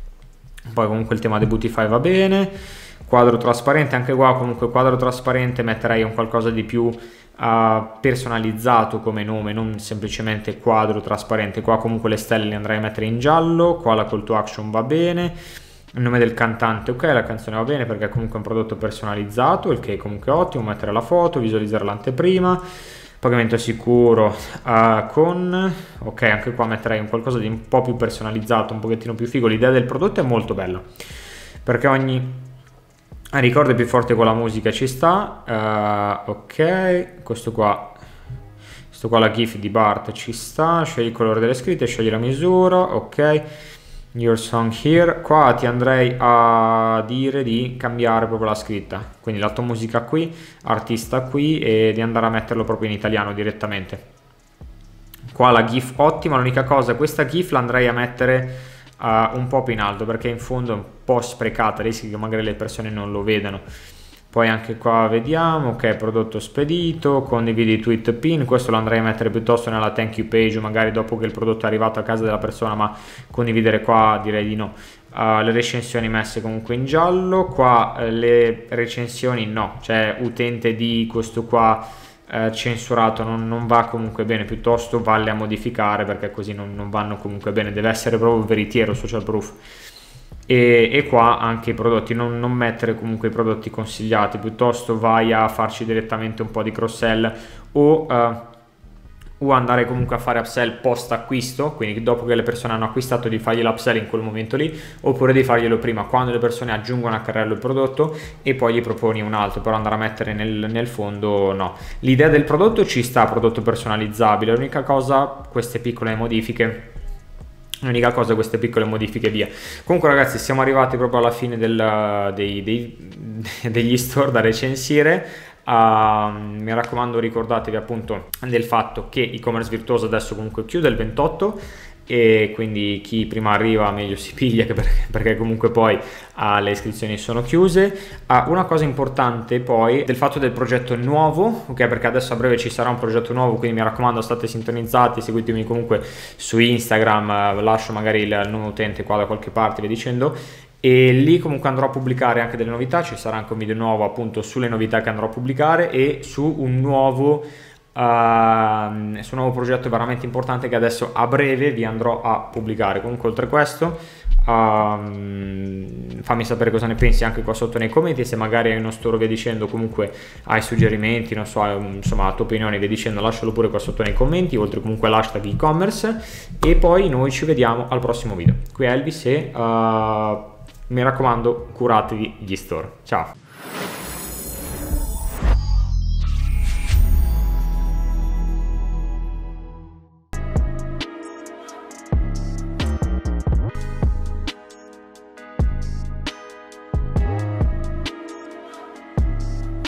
Poi comunque il tema dei Bootify va bene, quadro trasparente, anche qua comunque quadro trasparente metterei un qualcosa di più Uh, personalizzato come nome, non semplicemente quadro trasparente. Qua comunque le stelle le andrei a mettere in giallo, qua la call to action va bene, il nome del cantante ok, la canzone va bene perché è comunque un prodotto personalizzato, il che è comunque ottimo, mettere la foto, visualizzare l'anteprima, pagamento sicuro uh, con ok, anche qua metterei un qualcosa di un po' più personalizzato, un pochettino più figo. L'idea del prodotto è molto bella perché ogni Ah, ricordo più forte con la musica ci sta, uh, ok, questo qua, questo qua la gif di Bart ci sta, scegli il colore delle scritte, scegli la misura, ok, your song here, qua ti andrei a dire di cambiare proprio la scritta, quindi la tua musica qui, artista qui e di andare a metterlo proprio in italiano direttamente. Qua la gif ottima, l'unica cosa, questa gif la andrei a mettere Uh, un po' più in alto perché in fondo è un po' sprecata, rischi che magari le persone non lo vedano. Poi anche qua vediamo, ok, prodotto spedito, condividi tweet pin, questo lo andrei a mettere piuttosto nella thank you page, magari dopo che il prodotto è arrivato a casa della persona, ma condividere qua direi di no. Uh, le recensioni messe comunque in giallo, qua uh, le recensioni no, cioè utente di questo qua Eh, censurato non, non va comunque bene, piuttosto valle a modificare perché così non, non vanno comunque bene, deve essere proprio veritiero, social proof. E, e qua anche i prodotti, non, non mettere comunque i prodotti consigliati, piuttosto vai a farci direttamente un po' di cross sell o uh, o andare comunque a fare upsell post acquisto, quindi dopo che le persone hanno acquistato di fargli l'upsell in quel momento lì, oppure di farglielo prima quando le persone aggiungono a carrello il prodotto e poi gli proponi un altro, però andare a mettere nel, nel fondo no. L'idea del prodotto ci sta, prodotto personalizzabile, l'unica cosa queste piccole modifiche, l'unica cosa queste piccole modifiche via. Comunque ragazzi siamo arrivati proprio alla fine del, dei, dei, degli store da recensire. Uh, mi raccomando, ricordatevi appunto del fatto che e-commerce virtuoso adesso comunque chiude il ventotto e quindi chi prima arriva meglio si piglia, che perché, perché comunque poi uh, le iscrizioni sono chiuse. Uh, una cosa importante poi del fatto del progetto nuovo, ok, perché adesso a breve ci sarà un progetto nuovo, quindi mi raccomando state sintonizzati, seguitemi comunque su Instagram, uh, lascio magari il nuovo utente qua da qualche parte via dicendo. E lì comunque andrò a pubblicare anche delle novità, ci sarà anche un video nuovo appunto sulle novità che andrò a pubblicare e su un nuovo, uh, su un nuovo progetto veramente importante che adesso a breve vi andrò a pubblicare. Comunque oltre a questo um, fammi sapere cosa ne pensi anche qua sotto nei commenti, se magari hai uno store via dicendo, comunque hai suggerimenti, non so, insomma la tua opinione via dicendo, lascialo pure qua sotto nei commenti, oltre comunque l'hashtag e-commerce. E poi noi ci vediamo al prossimo video. Qui è Elvis e uh, mi raccomando, curatevi gli store. Ciao!